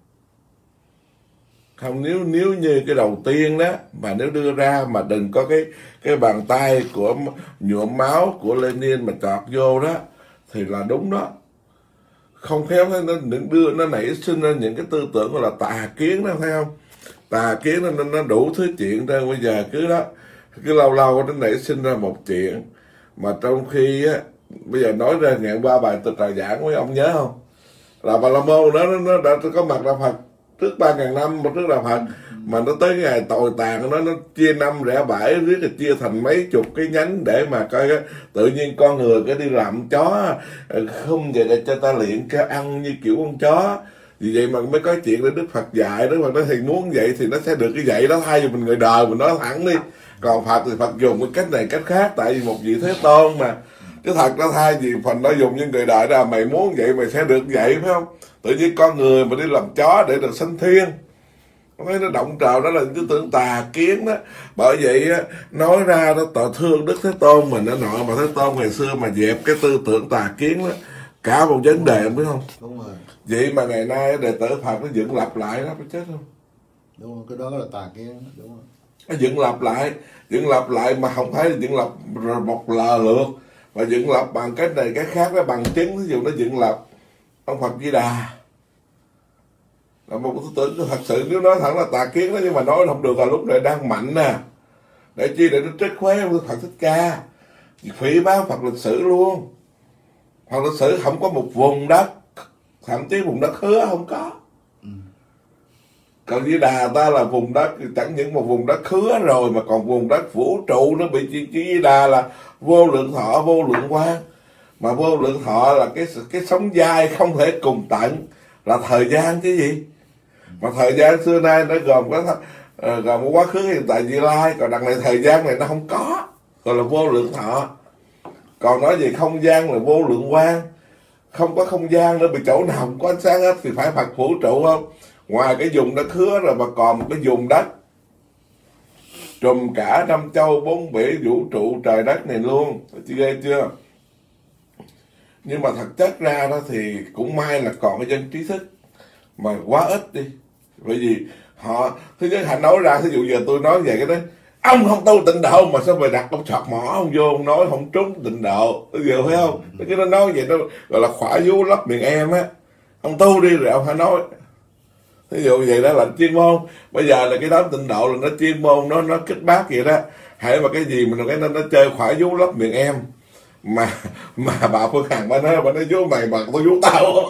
Không, nếu nếu như cái đầu tiên đó mà nếu đưa ra mà đừng có cái cái bàn tay của nhuộm máu của Lenin mà chọt vô đó thì là đúng đó. Không khéo nó đừng đưa nó nảy sinh ra những cái tư tưởng gọi là tà kiến đó, thấy không? Tà kiến nó nó đủ thứ chuyện ra, bây giờ cứ đó cứ lâu lâu nó nảy sinh ra một chuyện, mà trong khi á bây giờ nói ra ngàn ba bài từ trà giảng mấy ông nhớ không, là Bà La Môn đó nó, nó đã có mặt đạo Phật trước ba ngàn năm một trước đạo Phật, mà nó tới ngày tồi tàn nó nó chia năm rẽ bảy, riết là chia thành mấy chục cái nhánh để mà coi cái, tự nhiên con người cái đi làm chó không vậy để cho ta luyện cho ăn như kiểu con chó. Vì vậy mà mới có chuyện để Đức Phật dạy, Đức Phật nói thì muốn vậy thì nó sẽ được cái vậy đó, thay vì mình người đời mình nói thẳng đi. Còn Phật thì Phật dùng cái cách này cách khác, tại vì một vị Thế Tôn mà. Chứ thật nó thay vì Phật nó dùng như người đời đó, mày muốn vậy mày sẽ được vậy, phải không? Tự nhiên con người mà đi làm chó để được sanh thiên, thấy nó động trào, đó là cái tưởng tà kiến đó. Bởi vậy nói ra nó tội thương Đức Thế Tôn mình, nó nọ mà Thế Tôn ngày xưa mà dẹp cái tư tưởng tà kiến đó cả một vấn đề, biết không? Đúng rồi. Vậy mà ngày nay đệ tử Phật nó dựng lập lại đó, phải chết không? Đúng rồi, cái đó là tà kiến, đúng rồi. Nó dựng lập lại, dựng lập lại mà không phải là dựng lập một lờ lượt, mà dựng lập bằng cái này cái khác, đó bằng chứng. Ví dụ nó dựng lập ông Phật Di Đà là một tư tưởng thật sự, nếu nói thẳng là tà kiến đó, nhưng mà nói không được là lúc này đang mạnh nè, để chi để nó trích khóe ông Phật Thích Ca, phỉ báng Phật lịch sử luôn. Phật lịch sử không có một vùng đất, thậm chí vùng đất hứa không có. ừ. Còn Di Đà ta là vùng đất, chẳng những một vùng đất hứa rồi mà còn vùng đất vũ trụ nó bị chi Di Đà là vô lượng thọ vô lượng quang, mà vô lượng thọ là cái cái sống dai không thể cùng tận, là thời gian chứ gì. Mà thời gian xưa nay nó gồm có uh, gồm có quá khứ hiện tại vị lai, còn đằng này thời gian này nó không có, gọi là vô lượng thọ. Còn nói về không gian là vô lượng quang, không có không gian nữa, bị chỗ nào không có ánh sáng hết thì phải Phật vũ trụ không? Ngoài cái vùng đất hứa rồi mà còn một cái vùng đất trùm cả năm châu bốn bể vũ trụ trời đất này luôn, chị ghê chưa? Nhưng mà thật chất ra đó thì cũng may là còn cái dân trí thức mà quá ít đi. Bởi vì họ, thứ nhất họ nói ra, ví dụ giờ tôi nói về cái đó, ông không tu tịnh độ mà sao mày đặt ông chọt mỏ ông vô, ông nói không trúng tịnh độ, tôi hiểu phải không? Cái nó nói vậy nó gọi là khỏa vú lấp miệng em á. Ông tu đi rồi ông phải nói. Ví dụ vậy đó là chuyên môn. Bây giờ là cái đám tịnh độ là nó chuyên môn, nó nó kích bác vậy đó. Hãy mà cái gì mà cái nó, nó chơi khỏa vú lấp miệng em. Mà mà bà Phương Hằng bà nói, bà nói vú mày mà tôi vú tao không?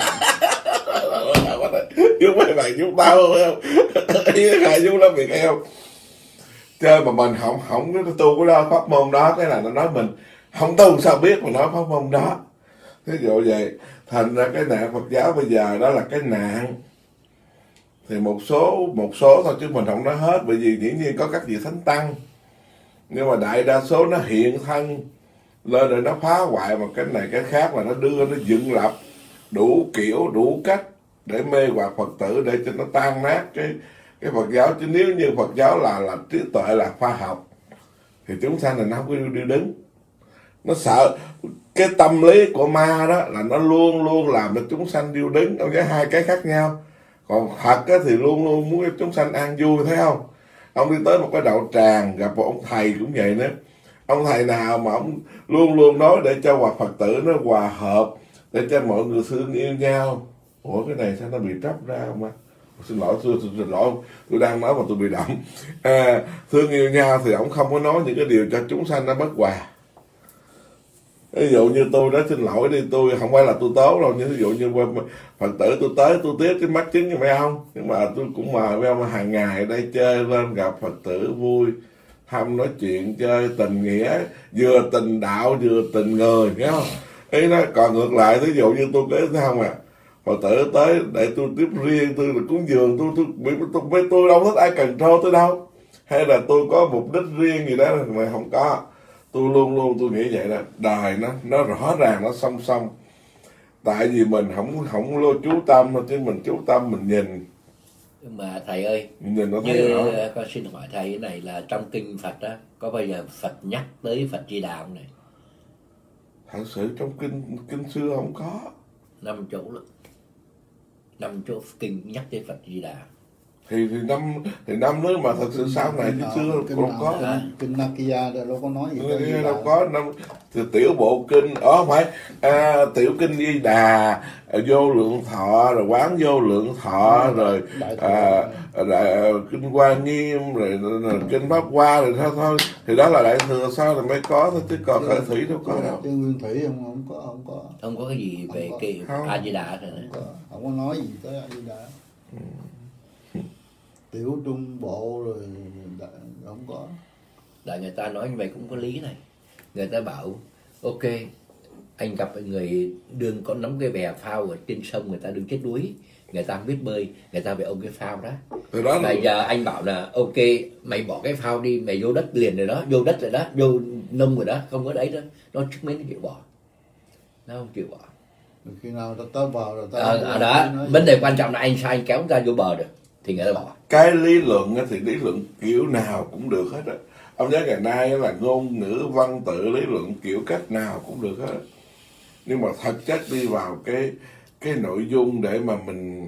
Vú mày mày vú tao không? Khỏa vú lấp miệng em. Chơi mà mình không không có tu cái đó pháp môn đó, cái là nó nói mình không tu sao biết mà nói pháp môn đó. Ví dụ vậy, thành ra cái nạn Phật giáo bây giờ đó là cái nạn. Thì một số một số thôi chứ mình không nói hết, bởi vì dĩ nhiên có các vị thánh tăng, nhưng mà đại đa số nó hiện thân lên để nó phá hoại một cái này cái khác, là nó đưa nó dựng lập đủ kiểu đủ cách để mê hoặc Phật tử, để cho nó tan nát cái cái Phật giáo. Chứ nếu như Phật giáo là là trí tuệ là khoa học thì chúng sanh là nó không có đi đứng. Nó sợ cái tâm lý của ma đó là nó luôn luôn làm cho chúng sanh điêu đứng, ông thấy hai cái khác nhau. Còn Phật á, thì luôn luôn muốn chúng sanh an vui, thấy không? Ông đi tới một cái đạo tràng gặp một ông thầy cũng vậy nữa. Ông thầy nào mà ông luôn luôn nói để cho hòa Phật tử nó hòa hợp, để cho mọi người thương yêu nhau. Ủa cái này sao nó bị tróc ra không ạ? xin lỗi tôi, tôi xin lỗi tôi đang nói mà tôi bị động. À, thương yêu nhau thì ông không có nói những cái điều cho chúng sanh nó bất hòa. Ví dụ như tôi đó, xin lỗi đi, tôi không phải là tôi tốt đâu, nhưng ví dụ như Phật tử tôi tới tôi tiếp cái mắt chứng cho mấy ông, nhưng mà tôi cũng mời mấy ông hàng ngày đây chơi lên gặp Phật tử vui, thăm nói chuyện chơi tình nghĩa, vừa tình đạo vừa tình người, thấy không? Ý nó còn ngược lại, ví dụ như tôi tới thấy không à, Phật tử tới để tôi tiếp riêng, tôi là cúng dường, tôi tôi tôi, tôi, tôi, tôi đâu thích ai cần trô tôi đâu, hay là tôi có mục đích riêng gì đó mà không có. Tôi luôn luôn tôi nghĩ vậy đó, đời nó nó rõ ràng, nó song song. Tại vì mình không không lô chú tâm, chứ mình chú tâm mình nhìn. Nhưng mà thầy ơi, nhìn nó thấy như rõ. con xin hỏi thầy cái này là trong kinh Phật đó, có bao giờ Phật nhắc tới Phật Di Đà không này? Thật sự trong kinh kinh xưa không có. Năm chỗ luôn, năm chỗ kinh nhắc tới Phật Di Đà. Thì thì năm thì năm nữa mà thật sự sau này kinh xưa kinh không có. nào, kinh Nakia đâu có nói gì tới Di Đâu Đà. có năm thì tiểu bộ kinh, ở phải à, tiểu kinh Di Đà, vô lượng thọ, rồi quán vô lượng thọ, rồi à, đại, kinh Hoa Nghiêm, rồi, rồi kinh Pháp Hoa, rồi thôi thôi thì đó là đại thừa, sau rồi mới có thôi, chứ còn khởi thủy đâu có đâu. Chứ Nguyên Thủy không không có không có Không có cái gì về cái A Di Đà rồi này. không có, không có nói gì tới A Di Đà. Ừ. Tiểu trung bộ rồi không có. Là người ta nói như vậy cũng có lý này. Người ta bảo ok, anh gặp người đương có nắm cái bè phao ở trên sông, người ta đương chết đuối, người ta không biết bơi, người ta phải ôm cái phao đó. đó Bây giờ anh bảo là ok, mày bỏ cái phao đi, mày vô đất liền rồi đó, vô đất rồi đó, vô nông rồi đó, không có đấy đó, nó trước mấy nó chịu bỏ, nó không chịu bỏ. Khi nào ta tới bờ rồi ta À, à đó, vấn đề quan trọng là anh sai anh kéo ta vô bờ được thì người ta bỏ. Cái lý luận thì lý luận kiểu nào cũng được hết á. Ông nhớ ngày nay là ngôn ngữ văn tự lý luận kiểu cách nào cũng được hết. Nhưng mà thật chất đi vào cái cái nội dung để mà mình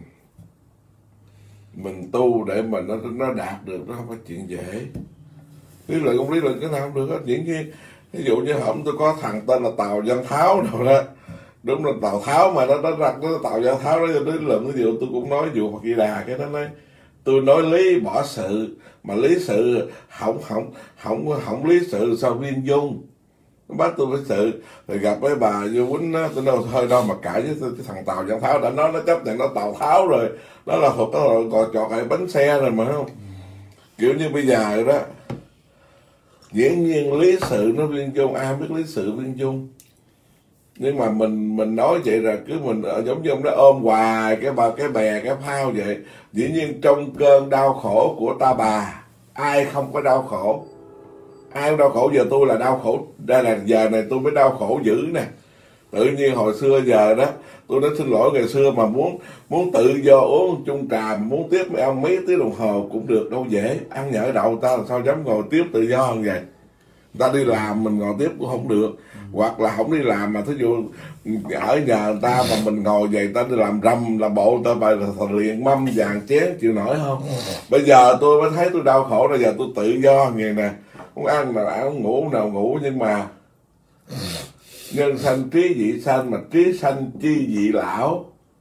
mình tu để mà nó nó đạt được, nó không phải chuyện dễ. Lý luận không lý luận cái nào cũng được hết. Những cái ví dụ như hôm tôi có thằng tên là Tào Văn Tháo đâu đó, đúng là Tào Tháo mà nó nó đặt nó Tào Văn Tháo đó lý luận. Ví dụ tôi cũng nói vụ Phật Di Đà, cái đó nói tôi nói lý bỏ sự, mà lý sự không không không không lý sự sao Viên Dung bắt tôi với sự, rồi gặp với bà vô quýnh á, tôi đâu thôi đâu mà cãi với cái thằng Tào Văn Tháo, đã nói nó chấp nhận nó Tào Tháo rồi, đó là thuộc đó là còn chọt lại bánh xe rồi mà không. Kiểu như bây giờ rồi đó, dĩ nhiên lý sự nó Viên Dung, ai biết lý sự Viên Dung, nhưng mà mình mình nói vậy là cứ mình giống như ông đó ôm hoài cái bà cái bè cái phao vậy. Dĩ nhiên trong cơn đau khổ của ta bà, ai không có đau khổ, ai không đau khổ. Giờ tôi là đau khổ, đây là giờ này tôi mới đau khổ dữ nè. Tự nhiên hồi xưa giờ đó tôi đã xin lỗi, ngày xưa mà muốn muốn tự do uống chung trà, muốn tiếp mấy ông mấy tiếng đồng hồ cũng được đâu dễ. Ăn nhỡ đậu ta làm sao dám ngồi tiếp tự do như vậy. Ta đi làm mình ngồi tiếp cũng không được, hoặc là không đi làm mà thí dụ ở nhà người ta mà mình ngồi vậy, ta đi làm rầm là bộ ta phải là liền mâm vàng chén chịu nổi không. Bây giờ tôi mới thấy tôi đau khổ rồi, giờ tôi tự do vậy nè, không ăn nào ăn, ngủ nào ngủ. Nhưng mà nhân sanh trí dị sanh, mà trí sanh chi dị lão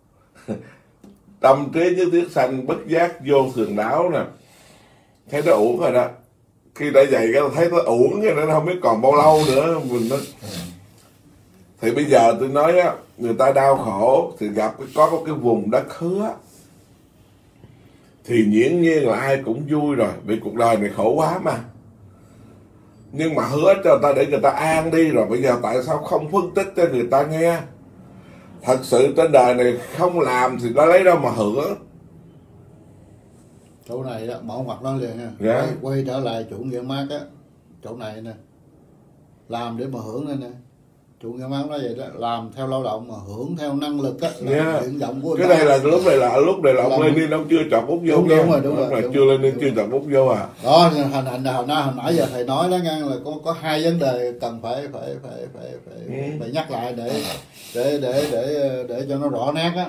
tâm trí nhất thiết sanh bất giác vô thường đáo nè, thấy nó uổng rồi đó. Khi đã vậy cái thấy nó uổng cái nó không biết còn bao lâu nữa mình nó. Thì bây giờ tôi nói á, người ta đau khổ thì gặp có có cái vùng đất hứa thì nghiễm nhiên là ai cũng vui rồi, vì cuộc đời này khổ quá mà. Nhưng mà hứa cho người ta để người ta an đi rồi, bây giờ tại sao không phân tích cho người ta nghe? Thật sự trên đời này không làm thì nó lấy đâu mà hưởng. Chỗ này đó, bỏ mặt nó liền nha. Dạ. Quay, quay trở lại chủ nghĩa Mác á, chỗ này nè, làm để mà hưởng đây nè. Chủ nghĩa Mác nói vậy đó, làm theo lao động mà hưởng theo năng lực á, là Yeah. nguyện vọng của Cái người ta. này là lúc này là lúc này là ông Lenin ông chưa chọn bút vô Đúng, nha. đúng rồi, đúng rồi, Là đúng chưa rồi, Lenin đúng chưa rồi. chọn bút vô à. Đó, hình hình hồi nãy hồi nãy giờ thầy nói đó ngang là có có hai vấn đề cần phải phải phải phải phải, Ừ. phải nhắc lại để để để để để cho nó rõ nét á.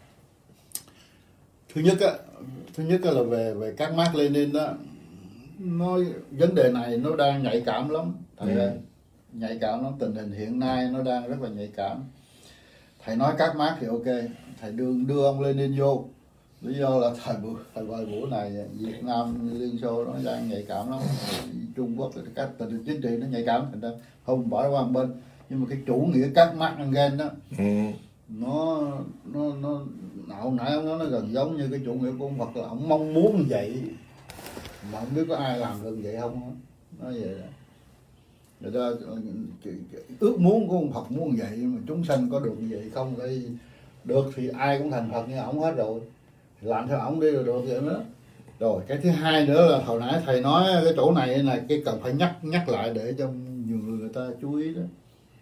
Thứ nhất á, thứ nhất á là về về các Mác Lênin đó, nó vấn đề này nó đang nhạy cảm lắm thầy ơi. Nhạy cảm lắm, tình hình hiện nay nó đang rất là nhạy cảm. Thầy nói các Mác thì ok, thầy đưa đưa ông Lenin vô, Lý do là thời buổi thời buổi buổi này Việt Nam Liên Xô nó đang nhạy cảm lắm, Trung Quốc các tình hình chính trị nó nhạy cảm, thành ra không bỏ qua một bên. Nhưng mà cái chủ nghĩa cắt mắt Engel đó, ừ. nó nó nó nạo nãi nó nó gần giống như cái chủ nghĩa của ông Phật, là ông mong muốn như vậy mà không biết có ai làm được vậy không. Nó vậy đó. Người ta ước muốn của ông Phật muốn vậy, mà chúng sanh có được như vậy không? Cái được thì ai cũng thành Phật như ổng hết rồi, làm theo ổng đi rồi được vậy đó. Rồi cái thứ hai nữa là hồi nãy thầy nói cái chỗ này là cái cần phải nhắc nhắc lại để cho nhiều người người ta chú ý đó.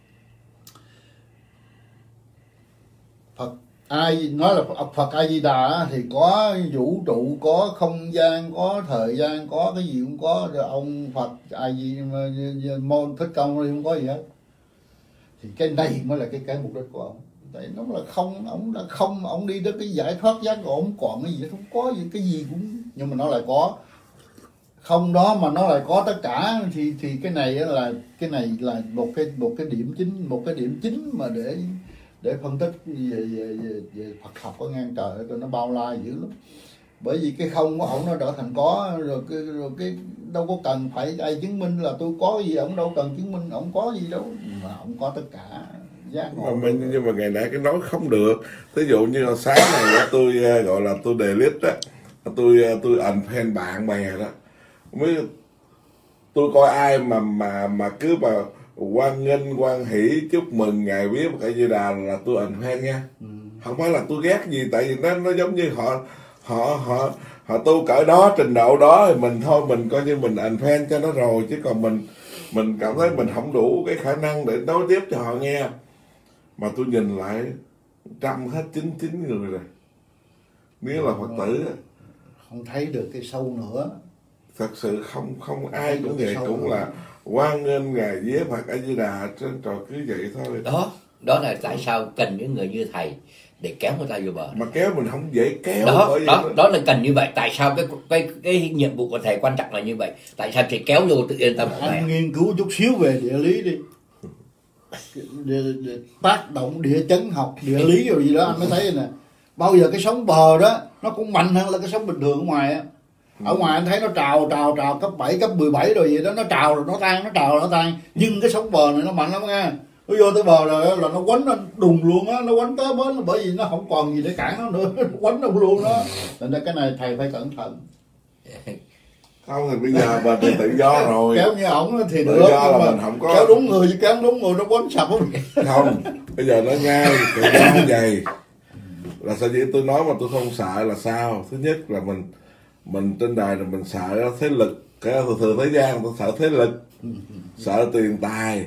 Phật ai nói là Phật A Di Đà thì có vũ trụ, có không gian, có thời gian, có cái gì cũng có. Rồi ông Phật A Di Môn Thích Công thì không có gì hết. Thì cái này mới là cái cái mục đích của ông. Tại nó là không, ông là không, ông đi tới cái giải thoát giác của ông còn cái gì, không có gì, cái gì cũng, nhưng mà nó lại có. Không đó mà nó lại có tất cả thì thì cái này là cái này là một cái một cái điểm chính, một cái điểm chính mà để để phân tích về về về, về Phật học có ngang trời, tôi nó bao la dữ lắm. Bởi vì cái không của ổng nó trở thành có, rồi cái rồi cái đâu có cần phải ai chứng minh là tôi có gì, ổng đâu cần chứng minh ổng có gì đâu, mà ổng có tất cả. Mà mình, nhưng mà ngày nãy cái nói không được. Ví dụ như là sáng này tôi gọi là tôi delete á, tôi tôi unfriend bạn bè đó, mới tôi coi ai mà mà mà cứ mà hoan nghênh hoan hỷ chúc mừng ngày viết một cái gì đà là tôi unfriend nha. Ừ. Không phải là tôi ghét gì, tại vì nó nó giống như họ họ họ họ tu cỡ đó, trình độ đó thì mình thôi mình coi như mình unfriend cho nó rồi, chứ còn mình mình cảm thấy mình không đủ cái khả năng để nói tiếp cho họ nghe. Mà tôi nhìn lại trăm hết chín chín người rồi, nếu là Phật tử không thấy được cái sâu nữa. Thật sự không không ai cũng vậy, cũng nữa. Là hoan nghênh ngày vía Phật A Di Đà trên trò cứ vậy thôi. Đó, đó là tại sao cần những người như thầy để kéo người ta vô bờ. Mà kéo mình không dễ kéo. Đó, đó, đó là cần như vậy. Tại sao cái cái cái nhiệm vụ của thầy quan trọng là như vậy? Tại sao thầy kéo vô tự yên tâm? Anh nghiên cứu chút xíu về địa lý đi. Địa, địa, tác động địa chấn học, địa lý rồi gì đó anh mới thấy nè. Bao giờ cái sóng bờ đó nó cũng mạnh hơn là cái sóng bình thường ở ngoài á. Ở ngoài anh thấy nó trào trào trào cấp bảy, cấp mười bảy rồi gì đó, nó trào rồi nó tan, nó trào rồi nó tan. Nhưng cái sóng bờ này nó mạnh lắm nha. Nó vô tới bờ rồi là nó quánh nó đùng luôn á, nó quánh tới bến, bởi vì nó không còn gì để cản nó nữa, nó quánh nó luôn đó. Nên là cái này thầy phải cẩn thận. Không thì bây giờ mình thì tự do rồi. Kéo như ổng thì được, tự do là mình không có kéo đúng người chứ kéo đúng người nó quánh sập không. Không, bây giờ nó ngay tự do như vậy là sao chỉ tôi nói mà tôi không sợ là sao? Thứ nhất là mình mình trên đời là mình sợ thế lực, cái thường thường thế gian tôi sợ thế lực, sợ tiền tài,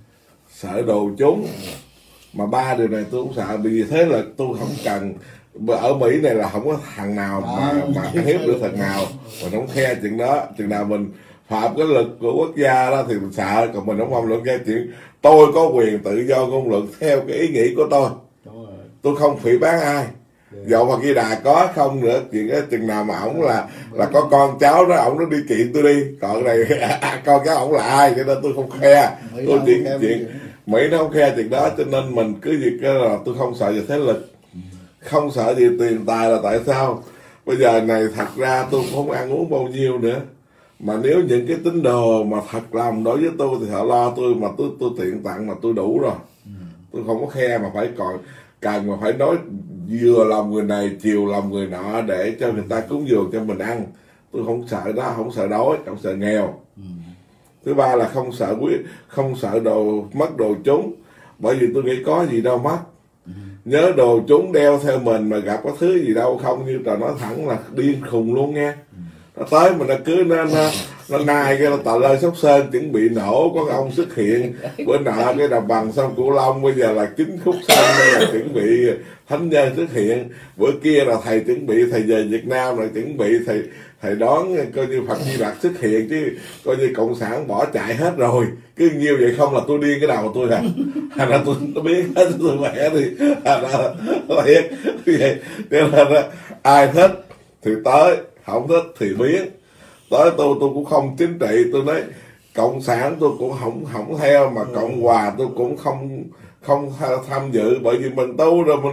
sợ đồ chúng. Mà ba điều này tôi cũng sợ, vì thế lực tôi không cần. Ở Mỹ này là không có thằng nào mà mà hiếp được thằng nào, mình không khe chuyện đó. Chừng nào mình phạm cái lực của quốc gia đó thì mình sợ, còn mình không mong luận cái chuyện tôi có quyền tự do ngôn luận theo cái ý nghĩ của tôi. Tôi không phỉ bán ai. Dẫu mà Di Đà có không nữa, chuyện đó chừng nào mà ổng là là có con cháu đó, ổng nó đi kiện tôi đi. Còn này con cháu ổng là ai, cho nên tôi không khe. Tôi chuyện chuyện Mỹ nó không khe chuyện đó, cho nên mình cứ việc là tôi không sợ về thế lực, không sợ gì tiền tài. Là tại sao bây giờ này thật ra tôi không ăn uống bao nhiêu nữa, mà nếu những cái tín đồ mà thật lòng đối với tôi thì họ lo tôi, mà tôi tôi tiện tặng mà tôi đủ rồi. Tôi không có khe mà phải còn cần mà phải nói vừa lòng người này chiều lòng người nọ để cho người ta cúng dường cho mình ăn. Tôi không sợ đó, không sợ đói, không sợ nghèo. Ừ. Thứ ba là không sợ quý, không sợ đồ mất đồ chúng, bởi vì tôi nghĩ có gì đâu mất. Ừ. Nhớ đồ chúng đeo theo mình mà gặp có thứ gì đâu không, như trò nói thẳng là điên khùng luôn nha. Ừ. Nó tới mà nó cứ nó nó nó nai cái nó tà lơi Sóc Sơn chuẩn bị nổ, có ông xuất hiện bữa nọ cái đồng bằng sông Cửu Long, bây giờ là chính khúc sông đây là chuẩn bị thánh nhân xuất hiện, bữa kia là thầy chuẩn bị thầy về Việt Nam rồi chuẩn bị thầy thầy đón coi như Phật Di Lặc xuất hiện, chứ coi như cộng sản bỏ chạy hết rồi. Cứ nhiêu vậy không là tôi điên cái đầu tôi à, thành ra tôi tôi biết hết, tôi khỏe thì thành ra vậy. Cho nên ai thích thì tới, không thích thì biến. Tới tôi tôi cũng không chính trị, tôi nói cộng sản tôi cũng không không theo, mà cộng hòa tôi cũng không không tham dự, bởi vì mình tu rồi mình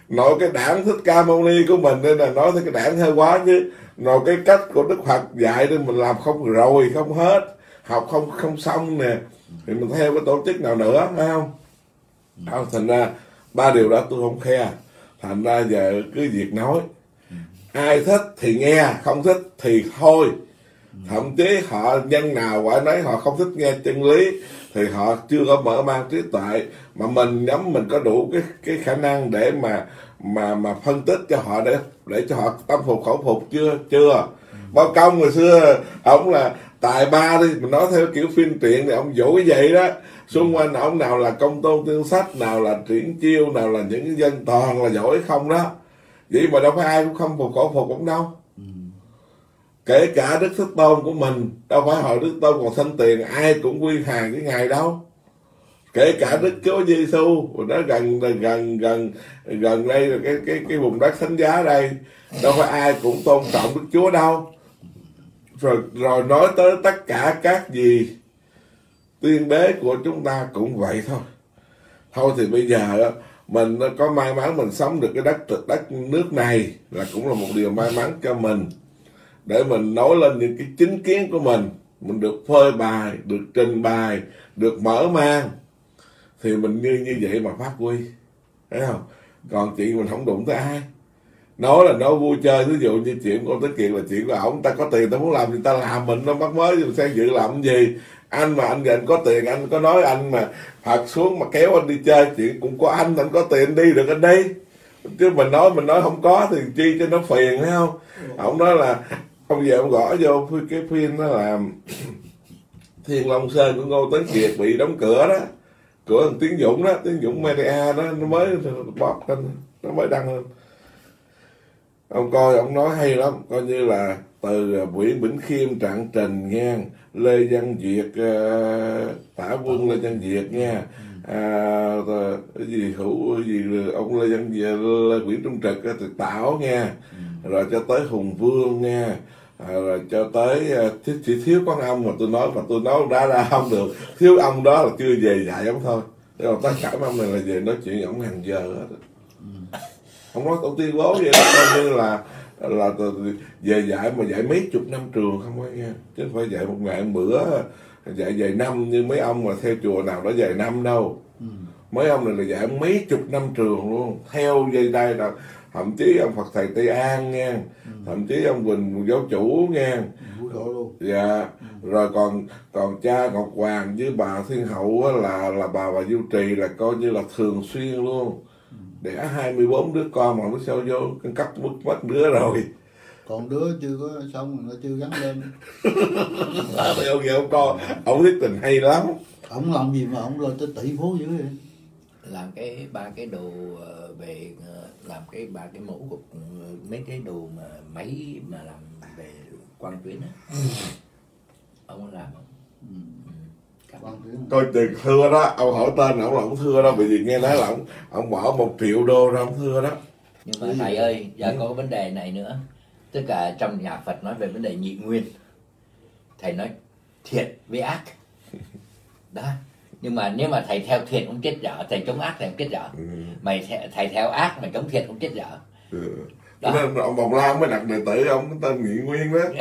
Nội cái đảng Thích Ca Mâu Ni của mình nên là nói tới cái đảng hơi quá, chứ nội cái cách của Đức Phật dạy nên mình làm không rồi không hết, học không không xong nè, thì mình theo cái tổ chức nào nữa, phải không? Đó, thành ra ba điều đó tôi không khe. Thành ra giờ cứ việc nói, ai thích thì nghe, không thích thì thôi. Thậm chí họ nhân nào quả nấy, họ không thích nghe chân lý thì họ chưa có mở mang trí tuệ, mà mình nhắm mình có đủ cái cái khả năng để mà mà mà phân tích cho họ, để để cho họ tâm phục khẩu phục chưa chưa Bao Công ngày xưa ông là tài ba đi, mình nói theo kiểu phim truyện thì ông dỗi vậy đó, xung quanh ông nào là Công Tôn Tiên Sách, nào là Triển Chiêu, nào là những dân toàn là giỏi không đó, vậy mà đâu phải ai cũng không phục khẩu phục ông đâu. Kể cả Đức Thế Tôn của mình, đâu phải hồi Đức Tôn còn sanh tiền ai cũng quy hàng với ngài đâu. Kể cả Đức Chúa Giêsu, nó gần gần gần gần đây là cái cái cái vùng đất thánh giá đây, đâu phải ai cũng tôn trọng Đức Chúa đâu. Rồi rồi nói tới tất cả các gì tiên đế của chúng ta cũng vậy thôi. Thôi thì bây giờ mình có may mắn mình sống được cái đất đất nước này là cũng là một điều may mắn cho mình, để mình nói lên những cái chính kiến của mình, mình được phơi bày, được trình bày, được mở mang, thì mình như như vậy mà phát huy, thấy không? Còn chuyện mình không đụng tới ai, nói là nói vui chơi, ví dụ như chuyện của Tấn Kiệt là chuyện của ổng, ta có tiền ta muốn làm gì ta làm, mình nó mắc mới mình xây dựng làm cái gì. Anh mà anh anh có tiền, anh có nói anh mà phạt xuống mà kéo anh đi chơi, chuyện cũng có anh, anh có tiền đi được anh đi, chứ mình nói mình nói không có thì chi cho nó phiền, thấy không? Ổng nói là ông về ông gõ vô cái phim đó là Thiên Long Sơn của Ngô Tấn Kiệt bị đóng cửa đó, cửa thằng Tiến Dũng đó, Tiến Dũng media đó, nó mới bóp lên, nó mới đăng lên. Ông coi ông nói hay lắm, coi như là từ Nguyễn Bỉnh Khiêm, Trạng Trình nha, Lê Văn Việt, uh, Tả Quân Lê Văn Việt nha, à, cái gì hữu cái gì ông Lê Văn Việt, Lê Nguyễn Trung Trực thì Tảo nha, rồi cho tới Hùng Vương nha, à, rồi cho tới uh, chỉ thiếu con ông mà tôi nói, mà tôi nói đã ra không được, thiếu ông đó là chưa về dạy ông thôi, thế còn tất cả ông này là về nói chuyện ông hàng giờ hết. Không nói tổ tiên bố vậy đó, coi như là là về dạy mà dạy mấy chục năm trường không có nghe, chứ không phải dạy một ngày một bữa, dạy vài năm như mấy ông mà theo chùa nào đó vài năm đâu. Ừ. Mấy ông này là dạy mấy chục năm trường luôn, theo dây đây là thậm chí ông Phật thầy Tây An nha, ừ. thậm chí ông Quỳnh giáo chủ nha, ừ. dạ, ừ. rồi còn còn cha Ngọc Hoàng với bà Thiên Hậu là là bà bà Du Trì là coi như là thường xuyên luôn. Đẻ hai mươi bốn đứa con mà nó sao vô căn cấp mất mất đứa rồi, còn đứa chưa có xong nó chưa gắn lên. Ông nghe ông con ông thuyết tình hay lắm, ông làm gì mà ông lên tới tỷ phú dữ vậy? Làm cái ba cái đồ về làm cái ba cái mẫu của mấy cái đồ mà máy mà làm về quang tuyến á, ông làm không? Ừ. Coi chừng thưa đó, ông hỏi tên ông là ông thưa đó, bởi vì nghe nói là ông ông bỏ một triệu đô ra ông thưa đó. Nhưng mà thầy ơi, giờ có vấn đề này nữa, tất cả trong nhà Phật nói về vấn đề nhị nguyên, thầy nói thiện với ác đó, nhưng mà nếu mà thầy theo thiện cũng chết dở, thầy chống ác thầy cũng chết dở, ừ. mày th thầy theo ác mày chống thiện cũng chết dở. Ừ. Đó. Nên ông Bồng Lan mới đặt đệ tử ông tên Nhị Nguyên đó.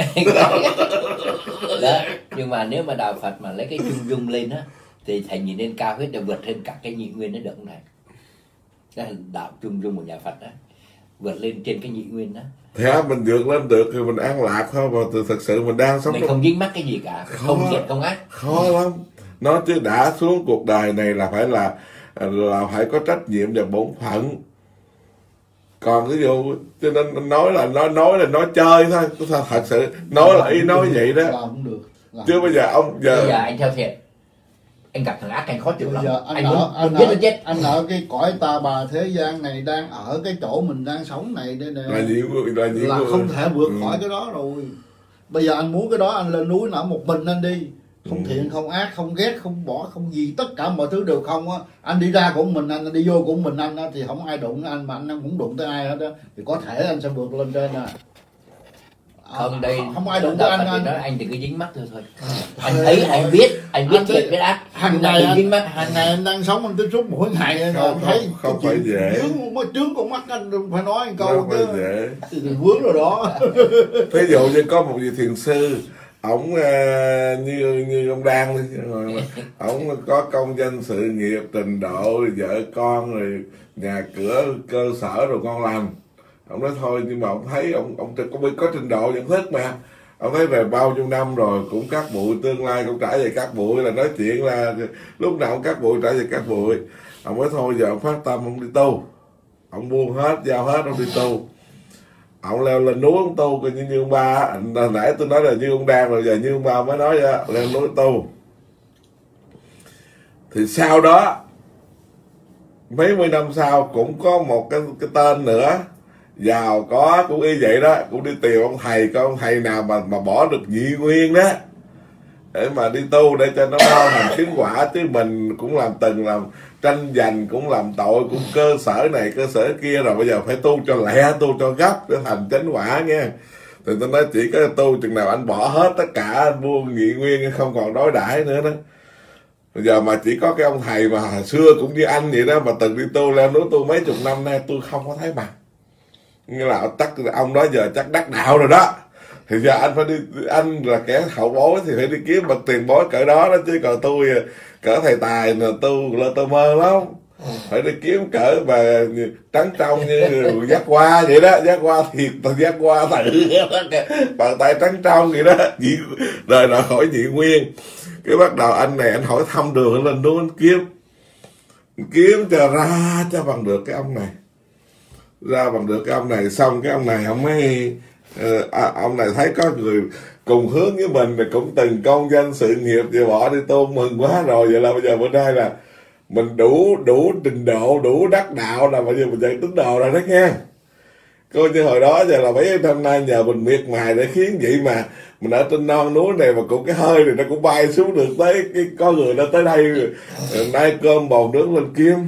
Đó. Nhưng mà nếu mà đạo Phật mà lấy cái trung dung lên á, thì thầy nhìn lên cao hết để vượt lên cả cái nhị nguyên đó được không thầy? Đó là đạo trung dung của nhà Phật đó, vượt lên trên cái nhị nguyên đó. Thế mình vượt lên được thì mình an lạc thôi, mà từ thực sự mình đang sống mình không dính mắc cái gì cả, không thiện không ác. Khó lắm. Nó chứ đã xuống cuộc đời này là phải là là phải có trách nhiệm và bổn phận. Còn ví dụ cho nên nói là nói nói là nói chơi thôi, thật sự nói là ý nói vậy đó. Làm được. Làm Chứ bây giờ ông giờ bây giờ anh theo thiện, anh gặp thằng ác anh khó chịu lắm. Anh, anh ở, muốn, anh, muốn ở, chết. anh ở cái cõi ta bà thế gian này, đang ở cái chỗ mình đang sống này đây nè, là, nhiều, là, nhiều là không thể vượt ừ. khỏi cái đó rồi. Bây giờ anh muốn cái đó anh lên núi nở một mình anh đi, không ừ. thiện không ác không ghét không bỏ không gì, tất cả mọi thứ đều không á. Anh đi ra của mình anh, anh đi vô của mình anh á, thì không ai đụng anh, mà anh cũng đụng tới ai hết á, thì có thể anh sẽ vượt lên trên nè. Không, đây không ai đụng tới anh, anh nói anh thì cứ dính mắt thôi thôi. Anh thấy anh biết, anh biết thiệt biết ác. Hàng ngày anh dính mắt, hàng ngày anh đang sống anh tiếp xúc mỗi ngày anh không, thấy không phải dễ. Trướng mất trướng con mắt anh phải nói một câu Không phải chứ. dễ. Thì vướng rồi đó. Ví dụ như có một vị thiền sư, ổng uh, như như ông Đan đi, ổng có công danh sự nghiệp, trình độ, vợ con, rồi nhà cửa cơ sở rồi ngon lành. Ông nói thôi, nhưng mà ông thấy ông ông có biết có trình độ nhận thức mà. Ông thấy về bao nhiêu năm rồi cũng cắt bụi, tương lai cũng trải về cắt bụi, là nói chuyện là lúc nào cũng cắt bụi trải về cắt bụi. Ông nói thôi giờ ông phát tâm ông đi tu, ông buông hết giao hết ông đi tu. Ông leo lên núi ông tu coi như, như ông ba. Hồi nãy tôi nói là như ông Đan rồi, giờ như ông ba mới nói ra leo núi tu. Thì sau đó mấy mươi năm sau cũng có một cái, cái tên nữa giàu có cũng y vậy đó, cũng đi tìm ông thầy, coi ông thầy nào mà mà bỏ được nhị nguyên đó để mà đi tu để cho nó mau thành chứng quả. Chứ mình cũng làm từng làm tranh giành, cũng làm tội, cũng cơ sở này cơ sở kia, rồi bây giờ phải tu cho lẹ, tu cho gấp để thành chánh quả nha. Thì tôi nói chỉ có tu chừng nào anh bỏ hết tất cả, anh buông nhị nguyên, không còn đối đãi nữa đó. Bây giờ mà chỉ có cái ông thầy mà hồi xưa cũng như anh vậy đó, mà từng đi tu leo núi tu mấy chục năm nay tôi không có thấy mặt. Như là chắc ông đó giờ chắc đắc đạo rồi đó. Thì giờ anh phải đi, anh là kẻ hậu bối thì phải đi kiếm bậc tiền bối cỡ đó đó, chứ còn tôi cỡ thầy tài là tu là tôi mơ lắm. Phải đi kiếm cỡ mà trắng trong như giác qua vậy đó, giác qua thiệt, giác qua tự bàn tay trắng trong vậy đó, nhị đời đã khỏi nhị nguyên. Cái bắt đầu anh này anh hỏi thăm đường lên núi anh kiếm kiếm cho ra cho bằng được cái ông này, ra bằng được cái ông này. Xong cái ông này ông mới à, ông này thấy có người cùng hướng với mình, thì cũng từng công danh sự nghiệp thì bỏ đi tu, mừng quá rồi. Vậy là bây giờ bữa nay là mình đủ đủ trình độ, đủ đắc đạo là bây giờ mình dạy tín đồ rồi đó nghe. Coi như hồi đó giờ là mấy năm nay nhờ mình miệt mài để khiến vậy mà mình ở trên non núi này mà cũng cái hơi này nó cũng bay xuống được tới cái có người nó tới đây rồi. Nay cơm bồn nước lên kiếm.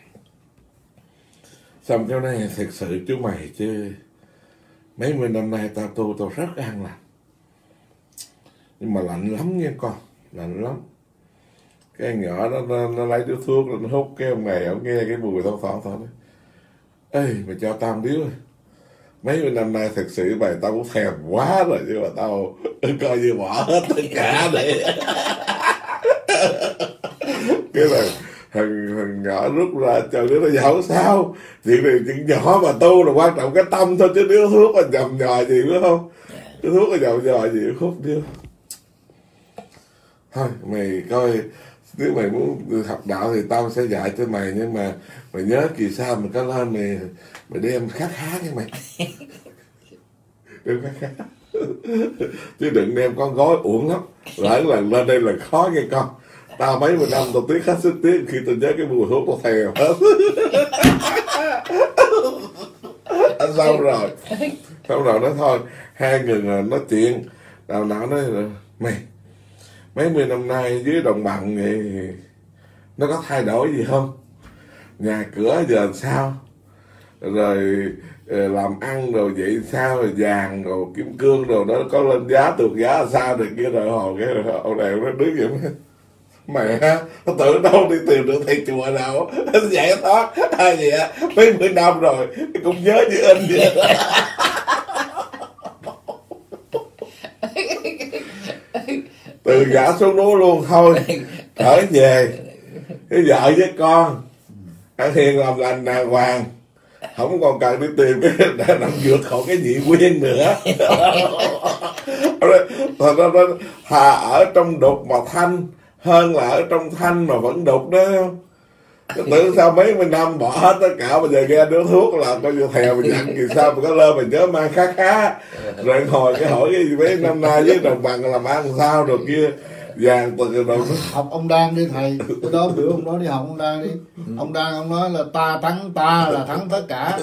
Xong cái này thật sự chú mày chứ mấy mươi năm nay tao tu tao rất an lành, nhưng mà lạnh lắm nha con, lạnh lắm. Cái nhỏ nó, nó, nó lấy điếu thuốc nó hút, cái ông này ông nghe cái mùi thoang thoảng thôi. Ê mày cho tao một điếu. Mấy mươi năm nay thật sự mày tao cũng thèm quá rồi, nhưng mà tao coi như bỏ hết tất cả để cái này thằng, thằng nhỏ rút ra cho đứa nó giàu sao. Chuyện này chuyện nhỏ mà tu là quan trọng cái tâm thôi, chứ điếu thuốc mà nhầm nhò gì nữa không, điếu thuốc mà nhầm nhò gì hút điếu. Thôi mày coi, nếu mày muốn học đạo thì tao sẽ dạy cho mày, nhưng mà mày nhớ kỳ sau mày có lên mày mày đem khát khá nha mày. Đem khát khá chứ đừng đem con gói uổng lắm, lỡ lần lên đây là khó nghe con. Tao mấy mươi năm tao tiếc hết sức tiếc, khi tao nhớ cái mùi hút tao thèm hết. Anh xong rồi xong rồi nói thôi hai người nói chuyện. Đào não nói mày mấy mươi năm nay dưới đồng bằng thì nó có thay đổi gì không, nhà cửa giờ sao, rồi làm ăn rồi vậy sao, rồi vàng rồi kim cương rồi nó có lên giá tuột giá là sao rồi kia. Rồi hồi cái ông này nó đứng vậy mày ha, nó tưởng đâu đi tìm được thầy chùa nào giải thoát hay gì á, mấy mươi năm rồi cũng nhớ như in vậy. Từ gã xuống núi luôn thôi, trở về cái vợ với con ăn hiền làm lành đàng hoàng, không còn cần đi tìm cái để làm vượt khỏi cái nhị nguyên nữa. Nó, nó, nó, thà ở trong đục mà thanh hơn là ở trong thanh mà vẫn đục đó. Cái tưởng sao mấy mươi năm bỏ hết tất cả, bây giờ nghe điếu thuốc là coi như thèm mình dặn gì sao mà có lơ mình nhớ mang khá khá. Rồi hồi cái hỏi cái mấy năm nay với đồng bằng làm ăn sao rồi kia vàng từ đầu. Học ông Đan đi thầy, cái đó biểu ông đó đi học ông Đan đi. Ông Đan ông nói là ta thắng, ta là thắng tất cả.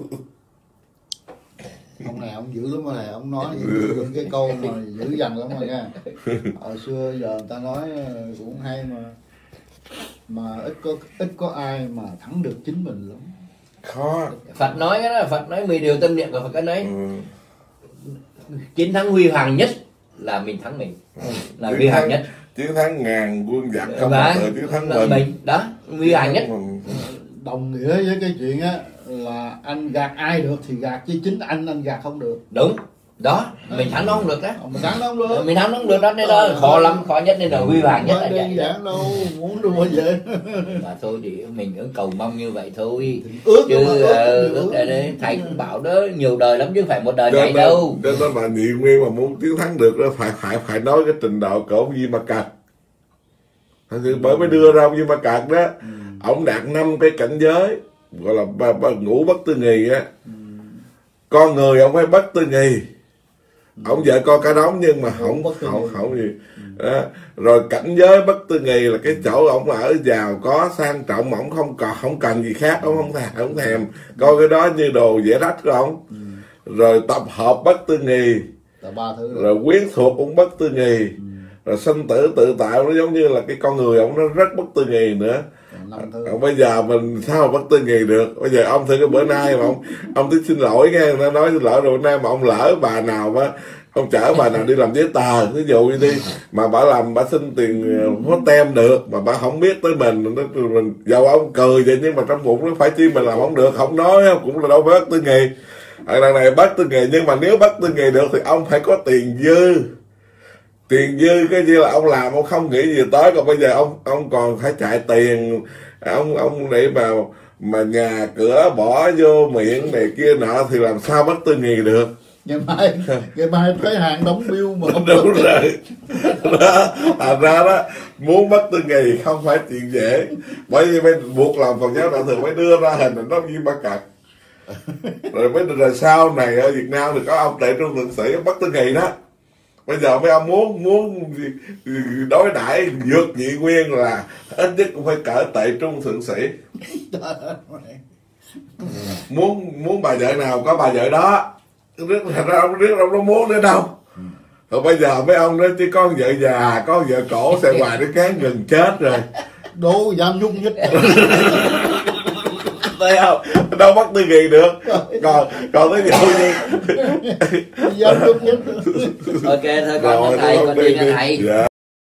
Ông này ông dữ lắm mà này, ông nói những, những cái câu mà dữ dằn lắm rồi nha. Hồi xưa giờ người ta nói cũng hay mà, mà ít có ít có ai mà thắng được chính mình lắm. Khó. Phật nói cái đó, Phật nói mười điều tâm niệm của Phật cái đấy. Ừ. chiến thắng huy hoàng nhất là mình thắng mình, là huy hoàng nhất. Chiến thắng ngàn quân giặc không Và bao giờ chiến thắng mình. mình đó huy hoàng nhất. Đồng nghĩa với cái chuyện á là anh gạt ai được thì gạt, chứ chính anh anh gạt không được. Đúng đó, mình thắng nó không được đó, Mình thắng nó không được. mình thắng nó không được đó, nên đó khó lắm, khó nhất nên là huy hoàng nhất là Không phải vậy đơn đó. giản đâu, muốn đùa vậy. Mà thôi thì mình cũng cầu mong như vậy thôi, Ước chứ mà, ước, ờ, ước. ước là đấy, thầy cũng bảo đó nhiều đời lắm chứ không phải một đời Cho này nên- đâu. cho nên mà Nhị Nguyên mà muốn chiến thắng được đó phải phải phải nói cái trình độ của ông Di Ma Cật. Thật sự bởi mới đưa ra ông Di Ma Cật đó, ông đạt năm cái cảnh giới gọi là ba, ba, ngũ bất tư nghì á. Con người ông phải bất tư nghì, ông vợ con cả đống nhưng mà không bất tư không nghì. không gì đó. Rồi cảnh giới bất tư nghì là cái chỗ ông ở giàu có sang trọng mà ông không còn không cần gì khác, ông không thèm không thèm coi cái đó như đồ dễ rách của ông. Rồi tập hợp bất tư nghì, Là ba thứ rồi. rồi quyến thuộc cũng bất tư nghì, rồi sinh tử tự tại nó giống như là cái con người ông nó rất bất tư nghì nữa. Năm thứ. Ông bây giờ mình sao mà bất tư nghì được? Bây giờ ông thử cái bữa nay mà ông ông tới xin lỗi nghe, người ta nói xin lỗi rồi bữa nay mà ông lỡ bà nào mà ông chở bà nào đi làm giấy tờ ví dụ như đi mà bà làm bà xin tiền hốt tem được mà bà không biết tới mình, nó mình dầu ông cười vậy nhưng mà trong bụng nó phải chi mình làm không được, không nói cũng là đâu phải bất tư nghì. Ở đằng này bất tư nghì, nhưng mà nếu bất tư nghì được thì ông phải có tiền dư. Tiền dư cái gì là ông làm ông không nghĩ gì tới, còn bây giờ ông ông còn phải chạy tiền, ông ông để mà mà nhà cửa bỏ vô miệng này kia nọ thì làm sao bất tư nghì được. Ngày mai, ngày mai tới hàng đóng bill mà không Đúng rồi đó, thành ra đó muốn bất tư nghì không phải chuyện dễ, bởi vì mới buộc lòng Phật giáo Đại Thừa mới đưa ra hình ảnh Di Ma Cật. Rồi mới rồi sau này ở Việt Nam thì có ông Tệ Trung Thượng Sĩ bất tư nghì đó. Bây giờ mấy ông muốn muốn đối đãi vượt Nhị Nguyên là ít nhất cũng phải cỡ Tệ Trung Thượng Sĩ. Muốn muốn bà vợ nào có bà vợ đó, rất ra ông biết ông nó muốn đến đâu. Rồi bây giờ mấy ông đó chỉ có vợ già, có vợ cổ xe hoài nó cán gần chết rồi. đố dám nhúc nhích. Thấy không? Đâu bất tư nghì được. Còn còn tới dụ như Dám nhúc nhích. Ok thôi con rồi thầy, con đi đi nha thầy. Dạ.